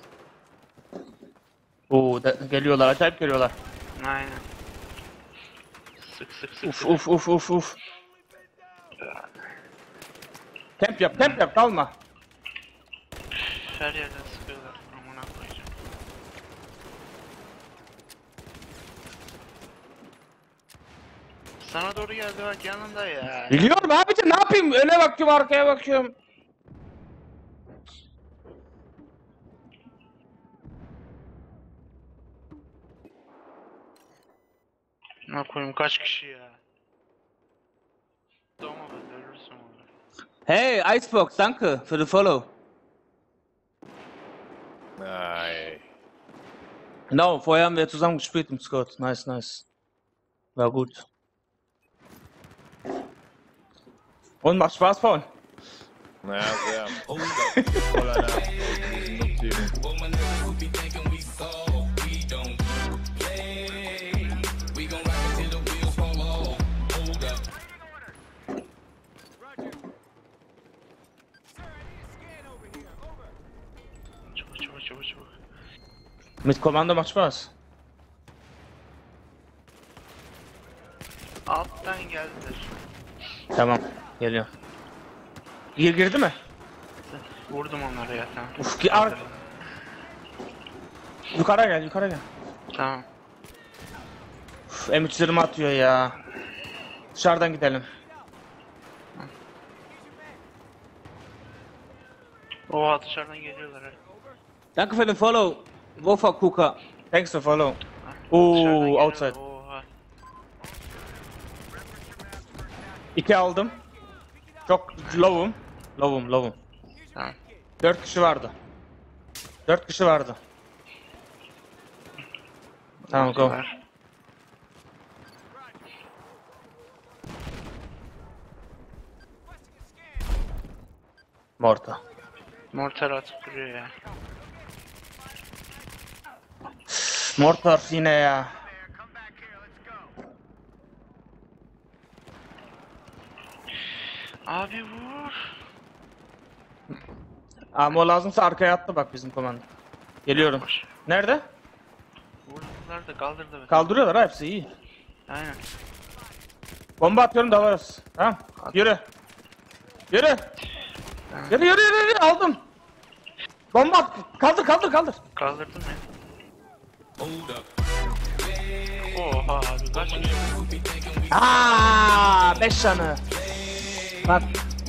Oo da, geliyorlar, acayip geliyorlar. Aynen. Sık sık sık Uf sık. uf uf uf uf. Temp yap, temp yap, kalma. Her yerden sıkıyorlar. Amına koyacağım. Sana doğru geldi bak yanında ya. Biliyorum abicim, ne yapayım? Öne bakıyorum, arkaya bakıyorum. Ne koyayım kaç kişi ya. Doğma ben ölürsün onu. Hey Icebox, danke für the follow. Nein. Genau, vorher haben wir zusammen gespielt im Squad. Nice, nice. War gut. Und macht Spaß, Paul? Naja, sehr. Voller Nerv. Noob-Team. Çabuk çabuk çabuk çabuk. Mit Kommando macht Spaß. Alttan geldiler. Tamam, geliyor. Gir girdi mi? Vurdum onları ya tamam. Uf, ki ar- Yukarı gel, yukarı gel. Tamam. Uf, M üçlerimi atıyor ya. Dışarıdan gidelim. Oha dışarıdan geliyorlar ha. Danke für den follow. Wofa Kuka. Thanks for follow. Dışarıdan Oo, geliyorlar, outside. Oha. İki aldım. Çok low'um. Low'um, low'um. Tamam. Dört kişi vardı. Dört kişi vardı. Tamam, go. Var. Morta. Mortar atıp duruyor ya. Mortar yine ya. Abi vur. Ama o lazımsa arkaya attı bak bizim komando. Geliyorum. Koş. Nerede? Vurdular da kaldırdı beni. Kaldırıyorlar ha, hepsi iyi. Aynen. Bomba atıyorum da varız. Tamam. Yürü. Yürü. Yürü yürü yürü, yürü. Aldım. Bomba at. Kaldır kaldır kaldır. Kaldırdım ya. Oha abi kaç kişi? Aa, beş canı. Bak.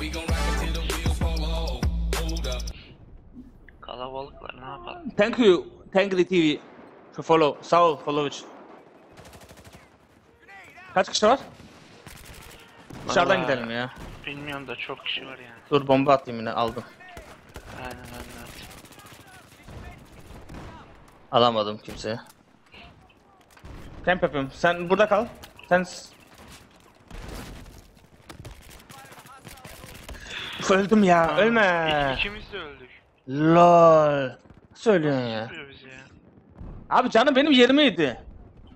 Kalabalıklar ne yapalım? Thank you. Thank you T V. For follow. Sağ ol. Follow için. Kaç kişi var? Dışarıdan Vallahi gidelim ya. Bilmiyorum da çok kişi var yani. Dur bomba atayım yine, aldım. Aynen aynen. Alamadım kimseye. Camp yapıyorum. Sen burada kal. Sen... Uf, öldüm ya. Aa, Ölme. ik- İkimiz de öldük. Lol. Söylüyorsun ya. Tutuyor bizi ya. Abi canım benim yirmiydi.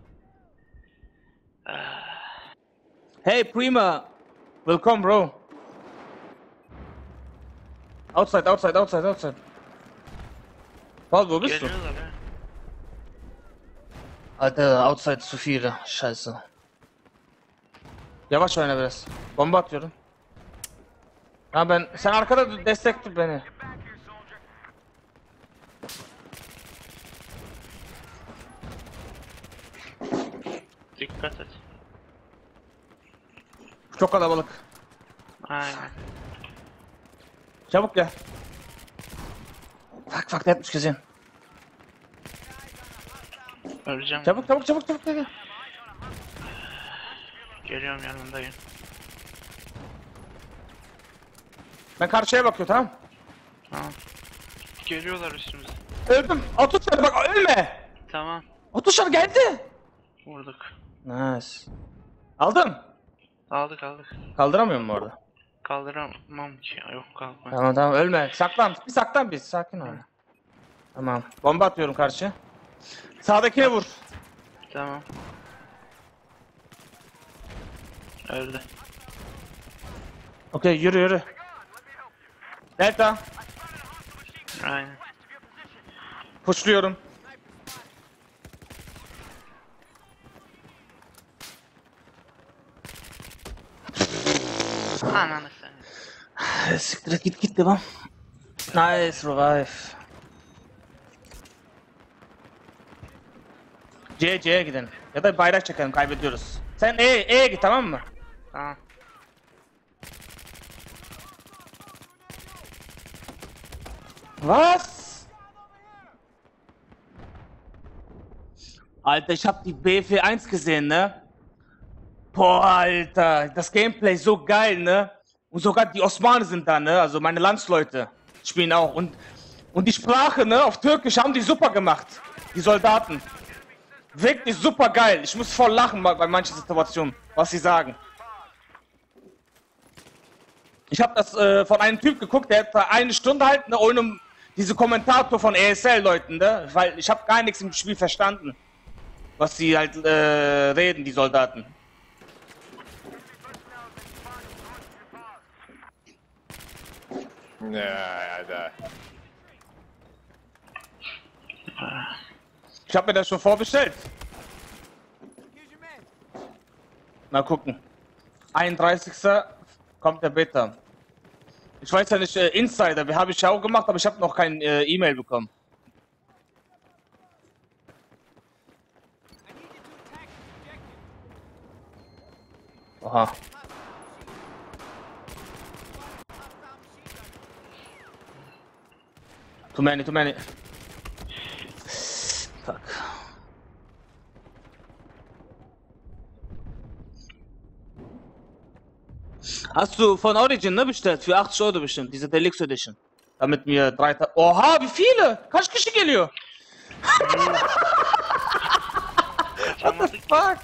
Hey Prima. Welcome bro. Outside, outside, outside, outside. Paul, wo bist du? Geliyorlar ha. Alter, outside zu viele. Scheiße. Yavaş oyna biraz. Bomba atıyorum. Ha ben, sen arkada destek tut beni. Dikkat et. Çok kalabalık. Aynen. Çabuk gel. Fuck fuck, der hat mich gesehen. Öleceğim. Çabuk çabuk çabuk çabuk gel. Geliyorum yanındayım. Ben karşıya bakıyor, tamam. Tamam. Geliyorlar üstümüze. Öldüm. Atuşlar bak, ölme. Tamam. Atuşlar geldi. Vurduk. Nice. Aldın. Aldık aldık. Kaldıramıyor mu orada? Kaldıramam ki. Yok kalkma. Tamam tamam, ölme. Saklan. Bir saklan biz. Sakin ol. Tamam. Bomba atıyorum karşı. Sağdakine vur. Tamam. Öldü. Okey yürü yürü. Delta. Aynen. Pushluyorum. Ananı sen. Siktir et, git git devam. Nice revive. C C'ye gidelim. Ya da bayrak çekelim, kaybediyoruz. Sen E E'ye git, tamam mı? Tamam. Was? Alter, ich hab die B F eins gesehen, ne? Boah, Alter, das Gameplay ist so geil, ne? Und sogar die Osmanen sind da, ne? Also meine Landsleute spielen auch. Und, und die Sprache, ne? Auf Türkisch haben die super gemacht. Die Soldaten. Wirklich super geil. Ich muss voll lachen bei bei manchen Situationen, was sie sagen. Ich habe das äh, von einem Typ geguckt, der hat da eine Stunde halt, ne, ohne diese Kommentator von E S L-Leuten, ne? Weil ich habe gar nichts im Spiel verstanden, was sie halt äh, reden, die Soldaten. Ja, Alter. Ich habe mir das schon vorbestellt. Mal gucken. einunddreißigsten kommt der Beta. Ich weiß ja nicht, äh, Insider, wir habe ich ja auch gemacht, aber ich habe noch kein äh, E-Mail bekommen. Aha. Too many, too many. Fuck. Hast du von Origin, ne, bestellt? Für achtzig Euro bestimmt, diese Deluxe Edition. Damit mir drei Tage... Oha, wie viele? Kaç kişi geliyor? What the fuck?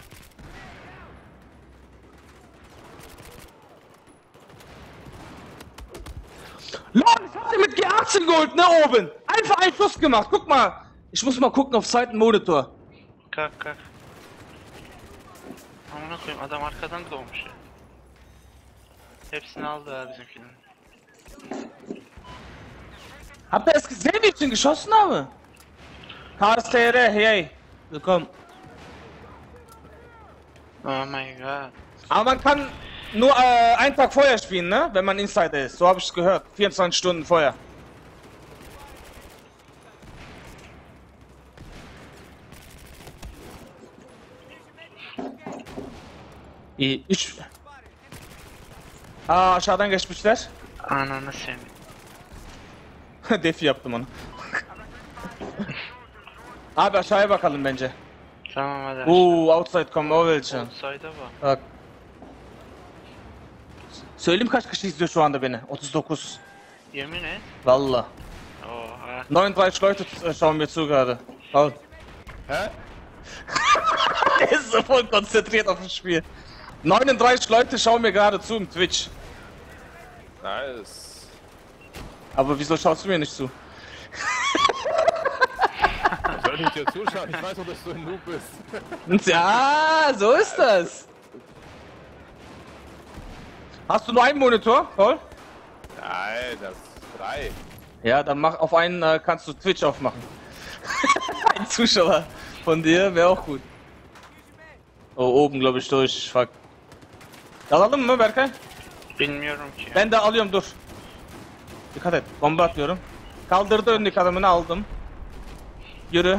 Lol, ich hab sie mit G achtzehn geholt, ne, oben. Einfach einen Schuss gemacht, guck mal. Ich muss mal gucken auf Seitenmonitor. Kalk kalk. Amına koyayım, adam arkadan doğmuş ya. Hepsini aldı ha bizimkilerin. Habt ihr es gesehen, wie ich ihn geschossen habe? K S T R, hey, willkommen. Oh my god. Aber man kann nur äh, einen Tag vorher spielen, ne? Wenn man Insider ist. So habe ich es gehört. vierundzwanzig Stunden vorher. İyi. Üç. Aa, aşağıdan geçmişler. Ananı sen. Defi yaptım onu. Abi aşağıya bakalım bence. Tamam hadi. Uuu, outside come Ovelcan. Sayda bak. Bak. Söyleyeyim kaç kişi izliyor şu anda beni? otuz dokuz. Yemin et. Valla. Oha. neununddreißig Leute schauen mir zu gerade. Paul. Hä? Der ist so voll konzentriert auf das Spiel. neununddreißig Leute schauen mir gerade zu im Twitch. Nice. Aber wieso schaust du mir nicht zu? Soll ich dir zuschauen? Ich weiß doch, dass du ein Noob bist. Ja, so ist das. Hast du nur einen Monitor, Paul? Nein, das ist drei. Ja, dann mach auf einen äh, kannst du Twitch aufmachen. Ein Zuschauer von dir wäre auch gut. Oh, oben glaube ich durch. Fuck. Alalım mı Berkay? Bilmiyorum ki. Ben de alıyorum, dur. Dikkat et, bomba atıyorum. Kaldırdı önlük adamını, aldım. Yürü.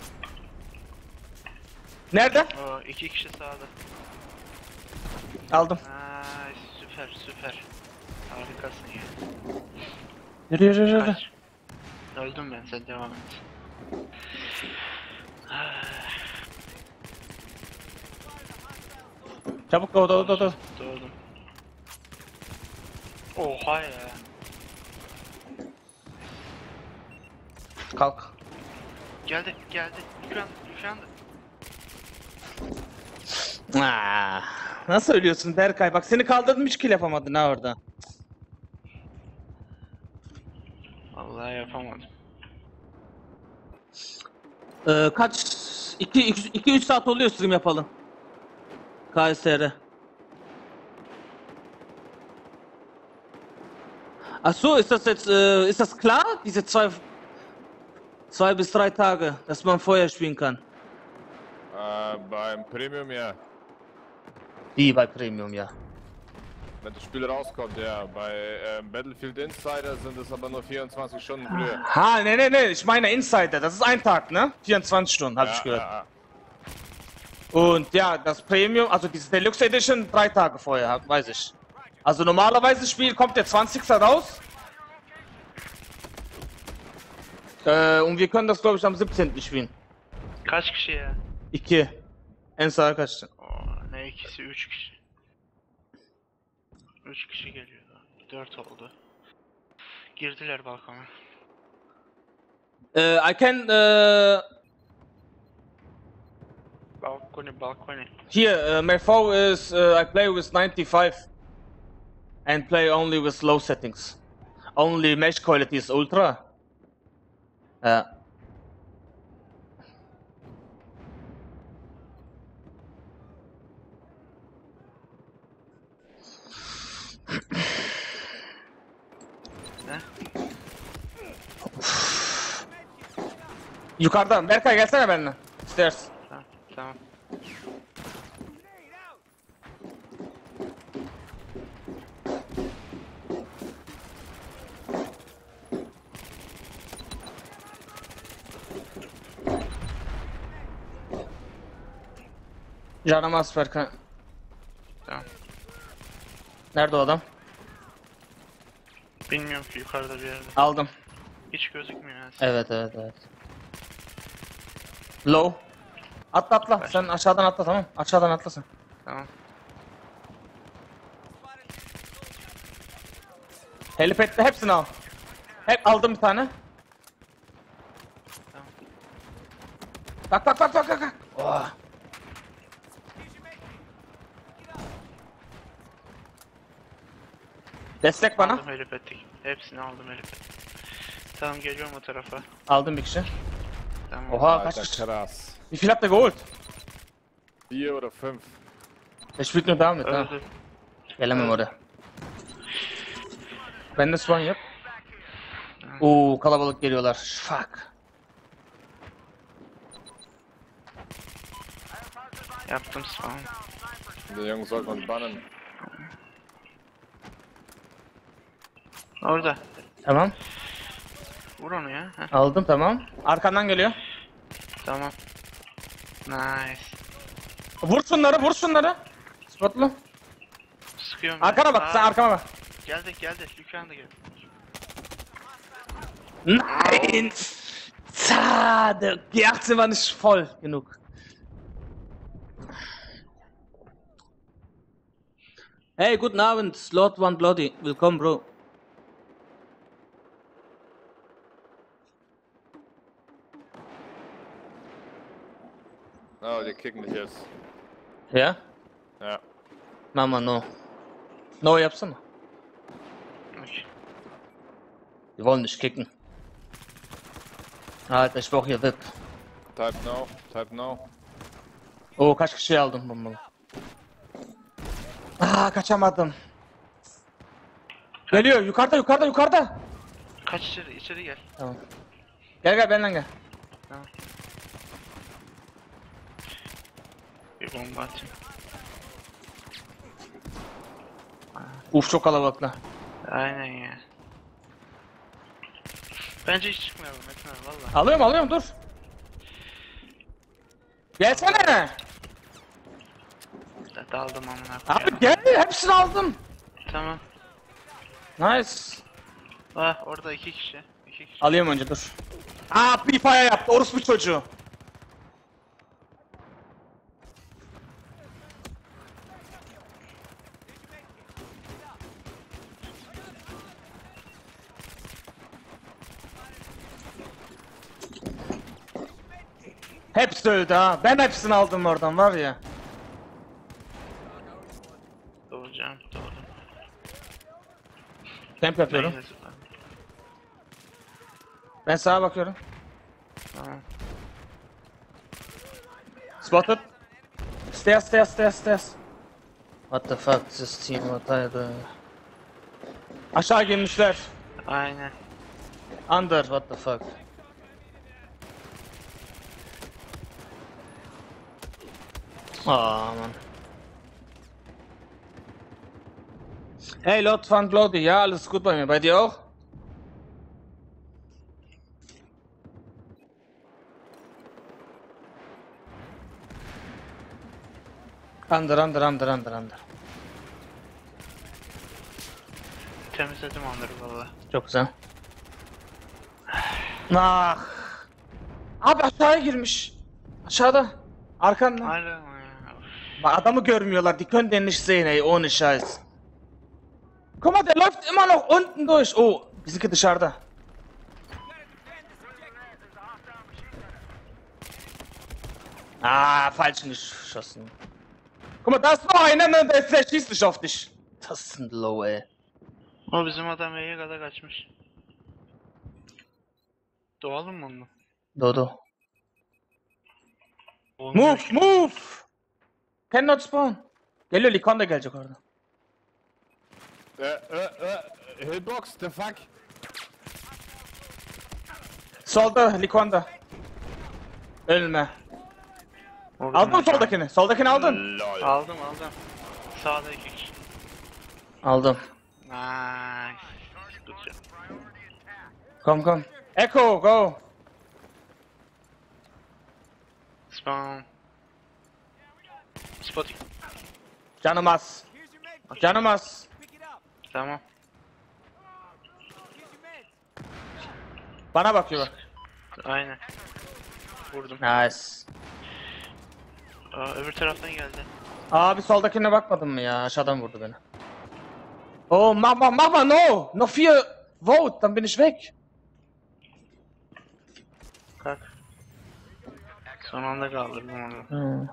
Nerede? Oo, iki kişi sağda. Aldım. Ay süper süper. Harikasın ya. Yürü yürü yürü. Kaç. Öldüm ben, sen devam et. Çabuk doğdu doğdu doğdu. Doğdum. Oha ya. Kalk. Geldi geldi. Yıkandı yıkandı. Aa, nasıl ölüyorsun Berkay? Bak seni kaldırdım, hiç kill yapamadın ha orada. Vallahi yapamadım. Ee, kaç? iki üç saat oluyor stream yapalım. K S R. Ach so, ist das jetzt, äh, ist das klar? Diese zwei, zwei bis drei Tage, dass man vorher spielen kann. Äh, beim Premium, ja. Wie bei Premium, ja. Wenn das Spiel rauskommt, ja. Bei ähm, Battlefield Insider sind es aber nur vierundzwanzig Stunden früher. Ha, nee, nee, nee, ich meine Insider, das ist ein Tag, ne? vierundzwanzig Stunden, hab Ja, ich gehört. ja, ja. Und ja, das Premium, also diese Deluxe Edition, drei Tage vorher, weiß ich. Also normalerweise das Spiel kommt der zwanzigste raus. Äh, und wir können das, glaube ich, am siebzehnten spielen. Kaç kişi ya? İki. En sağa kaçtın. Oo, ne ikisi, üç kişi. Üç kişi geliyor. Dört oldu. Girdiler balkona. Uh, I can, uh, Balkoni, balkoni. here, uh, my phone is, uh, I play with ninety-five. And play only with low settings. Only mesh quality is ultra. Uh, Ne? Yukarıdan. Berkay gelsene benimle. Stairs. Tamam, tamam. Canamaz Berkay. Tamam. Nerede o adam? Bilmiyorum ki, yukarıda bir yerde. Aldım. Hiç gözükmüyor yani. Evet evet evet. Low. Atla atla. Sen aşağıdan atla, tamam. Aşağıdan atla sen. Tamam. Helipad'de hepsini al. Hep aldım bir tane. Tamam. Bak bak bak bak bak. bak. Oh. Destek bana. Aldım helipettik. Hepsini aldım helipet. Tamam, geliyorum o tarafa. Aldım bir kişi. Tamam. Oha kaç Alter, kişi? krass. Wie viel habt ihr geholt? Vier oder fünf. Der spielt nur damit, ha. Öldü. Gelemem oraya. Bende spawn yok. Oo kalabalık geliyorlar. Fuck. Yaptım spawn. Der Junge sollte man bannen. Orada. Tamam. Vur onu ya. Heh, Aldım tamam. Arkandan geliyor. tamam. Nice. Vur şunları, vur şunları. Spotlu. Sıkıyorum. Arkana bak, Aa, sen arkama bak. Geldi geldi. Yukarıda da geldi. Nein! Schade! Die achtzehn war nicht voll genug. Hey, guten Abend, Lord One Bloody. Willkommen, Bro. Oh, die kicken dich jetzt. Ja? Ja. Mama, no. No yapsana. Okay. Wir wollen nicht kicken. Alter, ich brauch hier V I P. Type no, type no. Oo, kaç kişi aldım bombalı. Aa, kaçamadım. Geliyor, yukarıda, yukarıda, yukarıda. Kaç içeri, içeri gel. Tamam. Gel gel, benimle gel. Bir bomba atayım. Uf, çok kalabalıklar. Aynen ya. Bence hiç çıkmayalım Metin abi valla. Alıyorum, alıyorum, dur. Gelsene. Daldım amına Abi koyayım. gel, hepsini aldım. Tamam. Nice. Ah, orada iki kişi. İki kişi. Alıyorum önce, dur. Aa, Free Fire yaptı, orospu çocuğu. Hepsi öldü ha. Ben hepsini aldım oradan var ya. Doğacağım, doğdum. Camp yapıyorum. Neyse, zıpla. Ben sağa bakıyorum. Tamam. Spotted. Stairs, stairs, stairs, stairs. What the fuck is this team? What are they doing? Aşağı girmişler. Aynen. Under, what the fuck. Aman. Hey Lord van Glody, ja, alles gut bei mir. Bei dir auch? Under, under, under, under, under. Temizledim onları valla. Çok güzel. Ah. Abi aşağıya girmiş. Aşağıda. Arkanda. Hala mı ya? Bak adamı görmüyorlar. Die können den nicht sehen, ey. Ohne Scheiß. Guck mal, der läuft immer noch unten durch. Oh, bizimki dışarıda. Ah, falsch geschossen. Guck mal, da ist noch einer, ne, der, der schießt nicht auf dich. Das ist ein Low, ey. O bizim adam E'ye kadar kaçmış. Doğalım mı onu? Dodo. Olmuyor Move, ki. move! Cannot spawn. Geliyor, Likon da gelecek orada. Äh, äh, äh, Hillbox, the fuck? Solda, Likon'da. Ölme. Vurdum Aldın mı ben. soldakini? Soldakini aldın. Lol. Aldım aldım. Sağda iki kişi. Aldım. Nice. Good job. Komm, komm. Echo, go! Spawn. Spotting. Canım az. Canım az. Tamam. Bana bakıyor. Aynen. Vurdum. Nice. Aa, öbür taraftan geldi. Abi soldakine bakmadın mı ya? Aşağıdan vurdu beni. Oh, mach mal, mach mal, no! Noch vier Vote, dann bin ich weg. Kalk. Son anda kaldırdım onu. Hmm.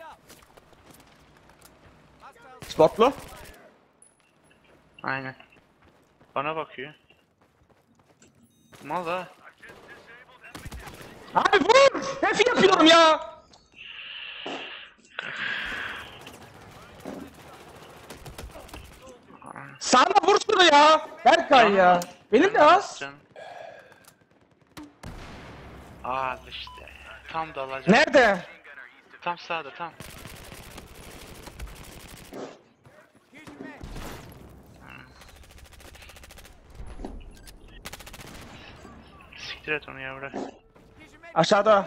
Spotlu. Aynen. Bana bakıyor. Mal ha. Abi vur! Hep yapıyorum ya! Sana vur şunu ya! Berkay ya! Benim de az. Canım. Al işte. Tam dalacak. Nerede? Tam sağda tam. Siktir et onu ya bırak. Aşağıda.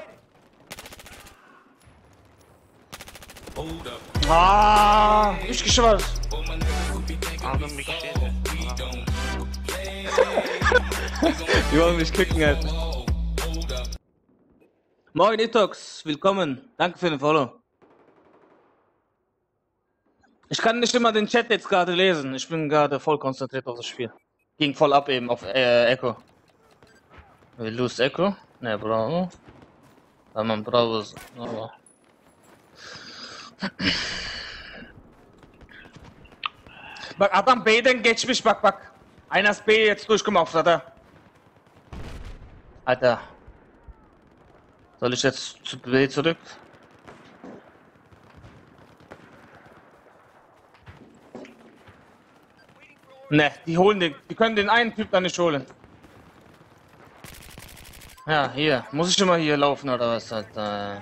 Aa, üç kişi var. Aldım bir kişiyi de. Die wollen mich kicken, Alter. Moin Itox, willkommen. Danke für den Follow. Ich kann nicht immer den Chat jetzt gerade lesen. Ich bin gerade voll konzentriert auf das Spiel. Ging voll ab eben auf äh, Echo. We lose Echo? Ne, Bravo. Tamam, Bravo. Bravo. Bak adam B'den geçmiş bak bak. Einer ist B jetzt durchgemauft, da. Alter. Soll ich jetzt zu B zurück? Ne, die holen den, die können den einen Typ da nicht holen. Ja, hier. Muss ich immer hier laufen oder was? Alter.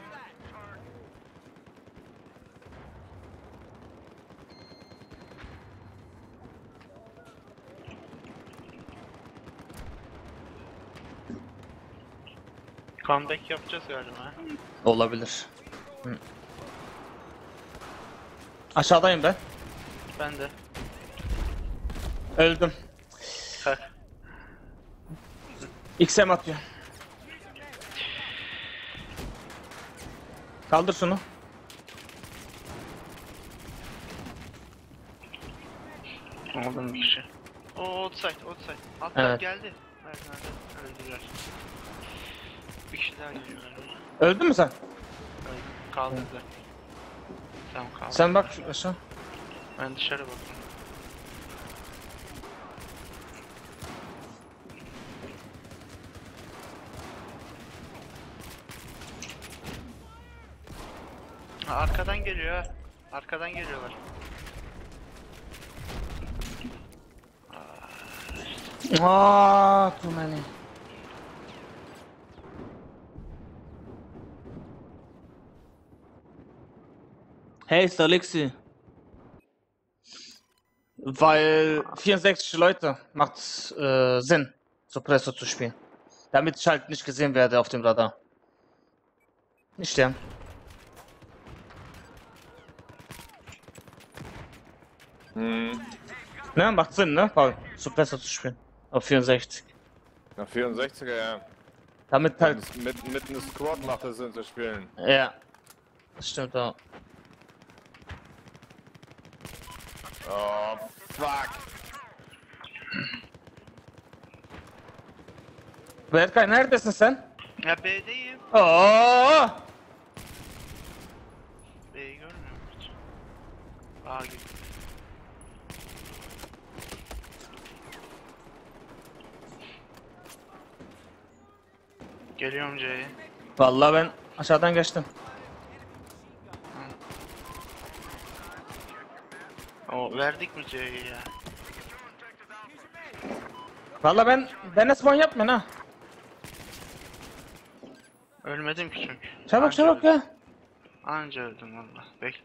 Comeback yapacağız galiba. Olabilir. Hı. Aşağıdayım ben. Ben de. Öldüm. Kalk. X M atıyor. Kaldır şunu. Aldım bir kişi. O outside outside. Hatta Evet. geldi. Merdivenden öldüler. Bir kişi daha geliyor galiba. Öldün mü sen? Öldü. Kaldırdı. Tamam kaldı. Sen bak şu aşağı. Ben dışarı bakıyorum. Ha, arkadan geliyor ha. Arkadan geliyorlar. Aa. Oh, too many. Hey, ist der Alexi. Weil vierundsechzig Leute macht äh, Sinn, Suppressor zu spielen. Damit ich halt nicht gesehen werde auf dem Radar. Nicht sterben. Hm. Ne, macht Sinn, ne, Paul? Suppressor zu spielen. Auf vierundsechzig. Na, vierundsechziger, ja. Damit halt. Mit, mit, mit einem Squad macht es Sinn zu spielen. Ja. Das stimmt auch. Oh, fuck. Berkay neredesin sen? Ya B'deyim. Oo! B'yi görmüyorum hiç. A gibi. Geliyorum C'ye. Vallahi ben aşağıdan geçtim. O verdik mi C'yi ya? Vallahi ben ben spawn yapmayın ha. Ölmedim ki çünkü. Çabuk Anca çabuk öldüm. ya. Anca öldüm valla. Bekle.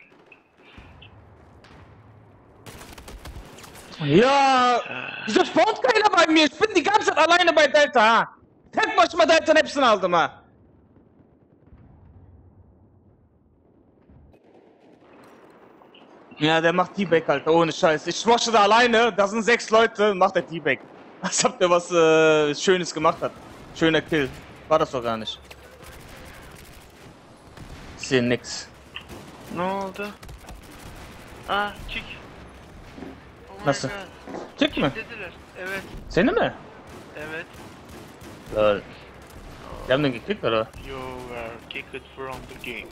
Ja, wieso spawnt keiner bei mir? Ich bin die ganze Zeit alleine bei Delta, ha. Tek başıma Delta'nın hepsini aldım ha. Ja, der macht T-Bag, Alter, ohne Scheiß. Ich wasche da alleine, da sind sechs Leute, macht der T-Bag. Als ob der was äh, Schönes gemacht hat. Schöner Kill. War das doch gar nicht. Ich sehe nix. Ne oldu? Aa kick. Oh my Nasıl? God. Çık mı? Dediler. Evet. Seni mi? Evet. Lol. Die haben den gekickt, oder? You were kicked from the game.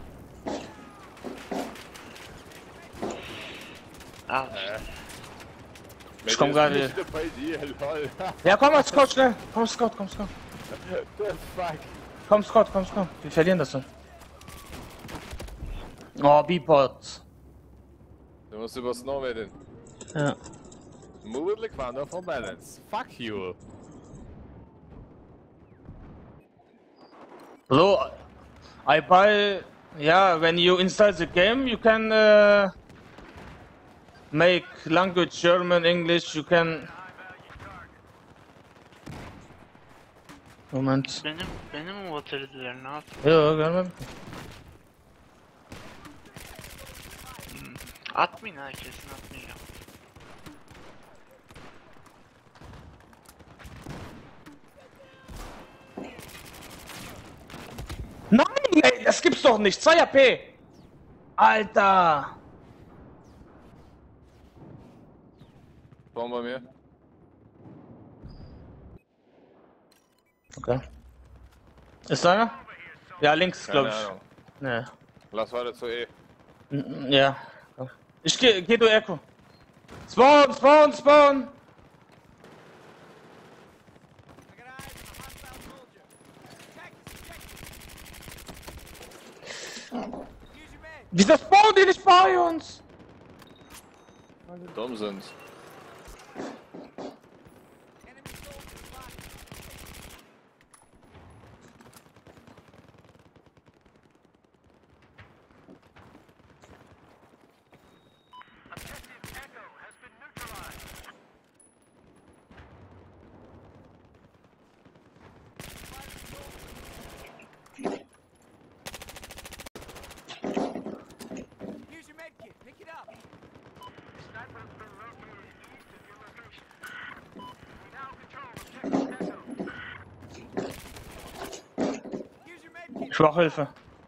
Al işte. Ich komm gerade. Nicht bei dir, lol. Ja, komm mal, Scout, schnell. Komm, Scout, komm, Scout. The fuck. Komm, Scout, komm, Scout. Wir verlieren das dann. Oh, B-Pot. Du musst über Snow reden. Ja. Move it like Quando for balance. Fuck you. So, I buy. Yeah, when you install the game, you can uh, make language German, English. You can. Moment. Benim benim mi batırdılar ne yaptı? Yo, görmedim. Atmayın ha kesin atmayacağım. Nein, ey, das gibt's doch nicht. zwei H P. Alter. Spawn bei mir. Okay. Ist da einer? Ja, links, Keine glaube ich. Ahnung. Nee. Lass weiter zu E. N- Ja. Ich geh, geh durch Echo. Spawn, spawn, spawn! Wieso spawnen die nicht bei uns? Dumm sind. Ich brauche Hilfe.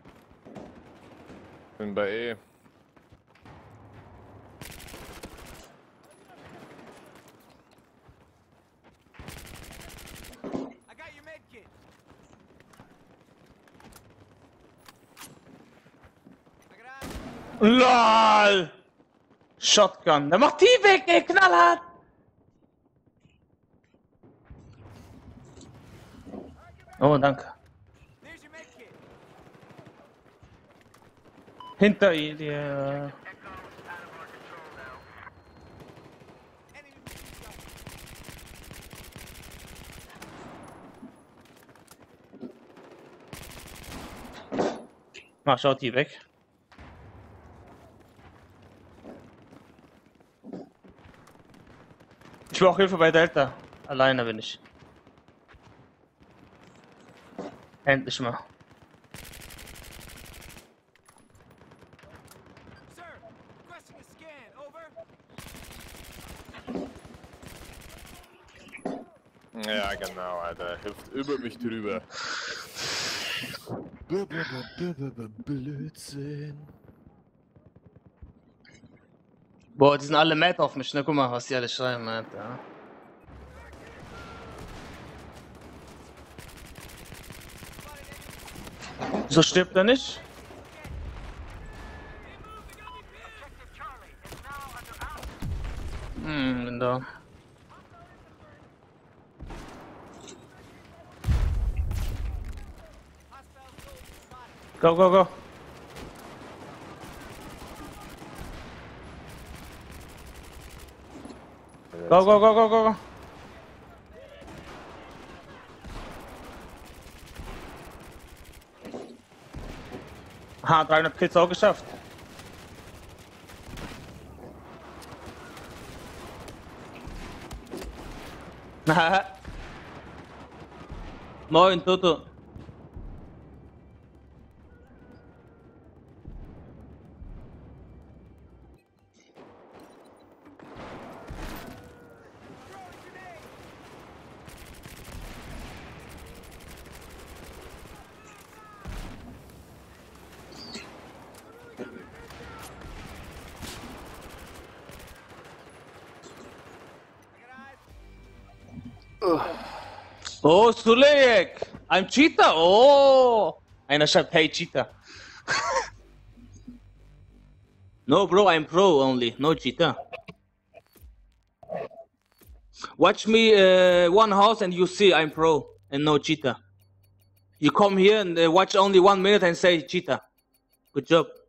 Bin bei E. LOL! Shotgun. Der macht die weg, ey, knallhart! Oh, danke. Hinter ihr. Mach, schaut die weg. Ich brauche Hilfe bei Delta. Alleine bin ich. Endlich mal. Ja, genau, Alter. Hilft über mich drüber. Blödsinn. Boah, die sind alle mad auf mich, ne? Guck mal, was die alle schreiben, Alter. So stirbt er nicht? Hm, bin da. Go, go, go. Go, go, go, go, go, go. Ha, dreihundert Kills auch geschafft. Moin, Toto. Oh, Sulek! I'm Cheetah! Oh! Einer schreibt, hey Cheetah. No bro, I'm pro only, no Cheetah. Watch me uh, one house and you see I'm pro and no Cheetah. You come here and uh, watch only one minute and say Cheetah. Good job.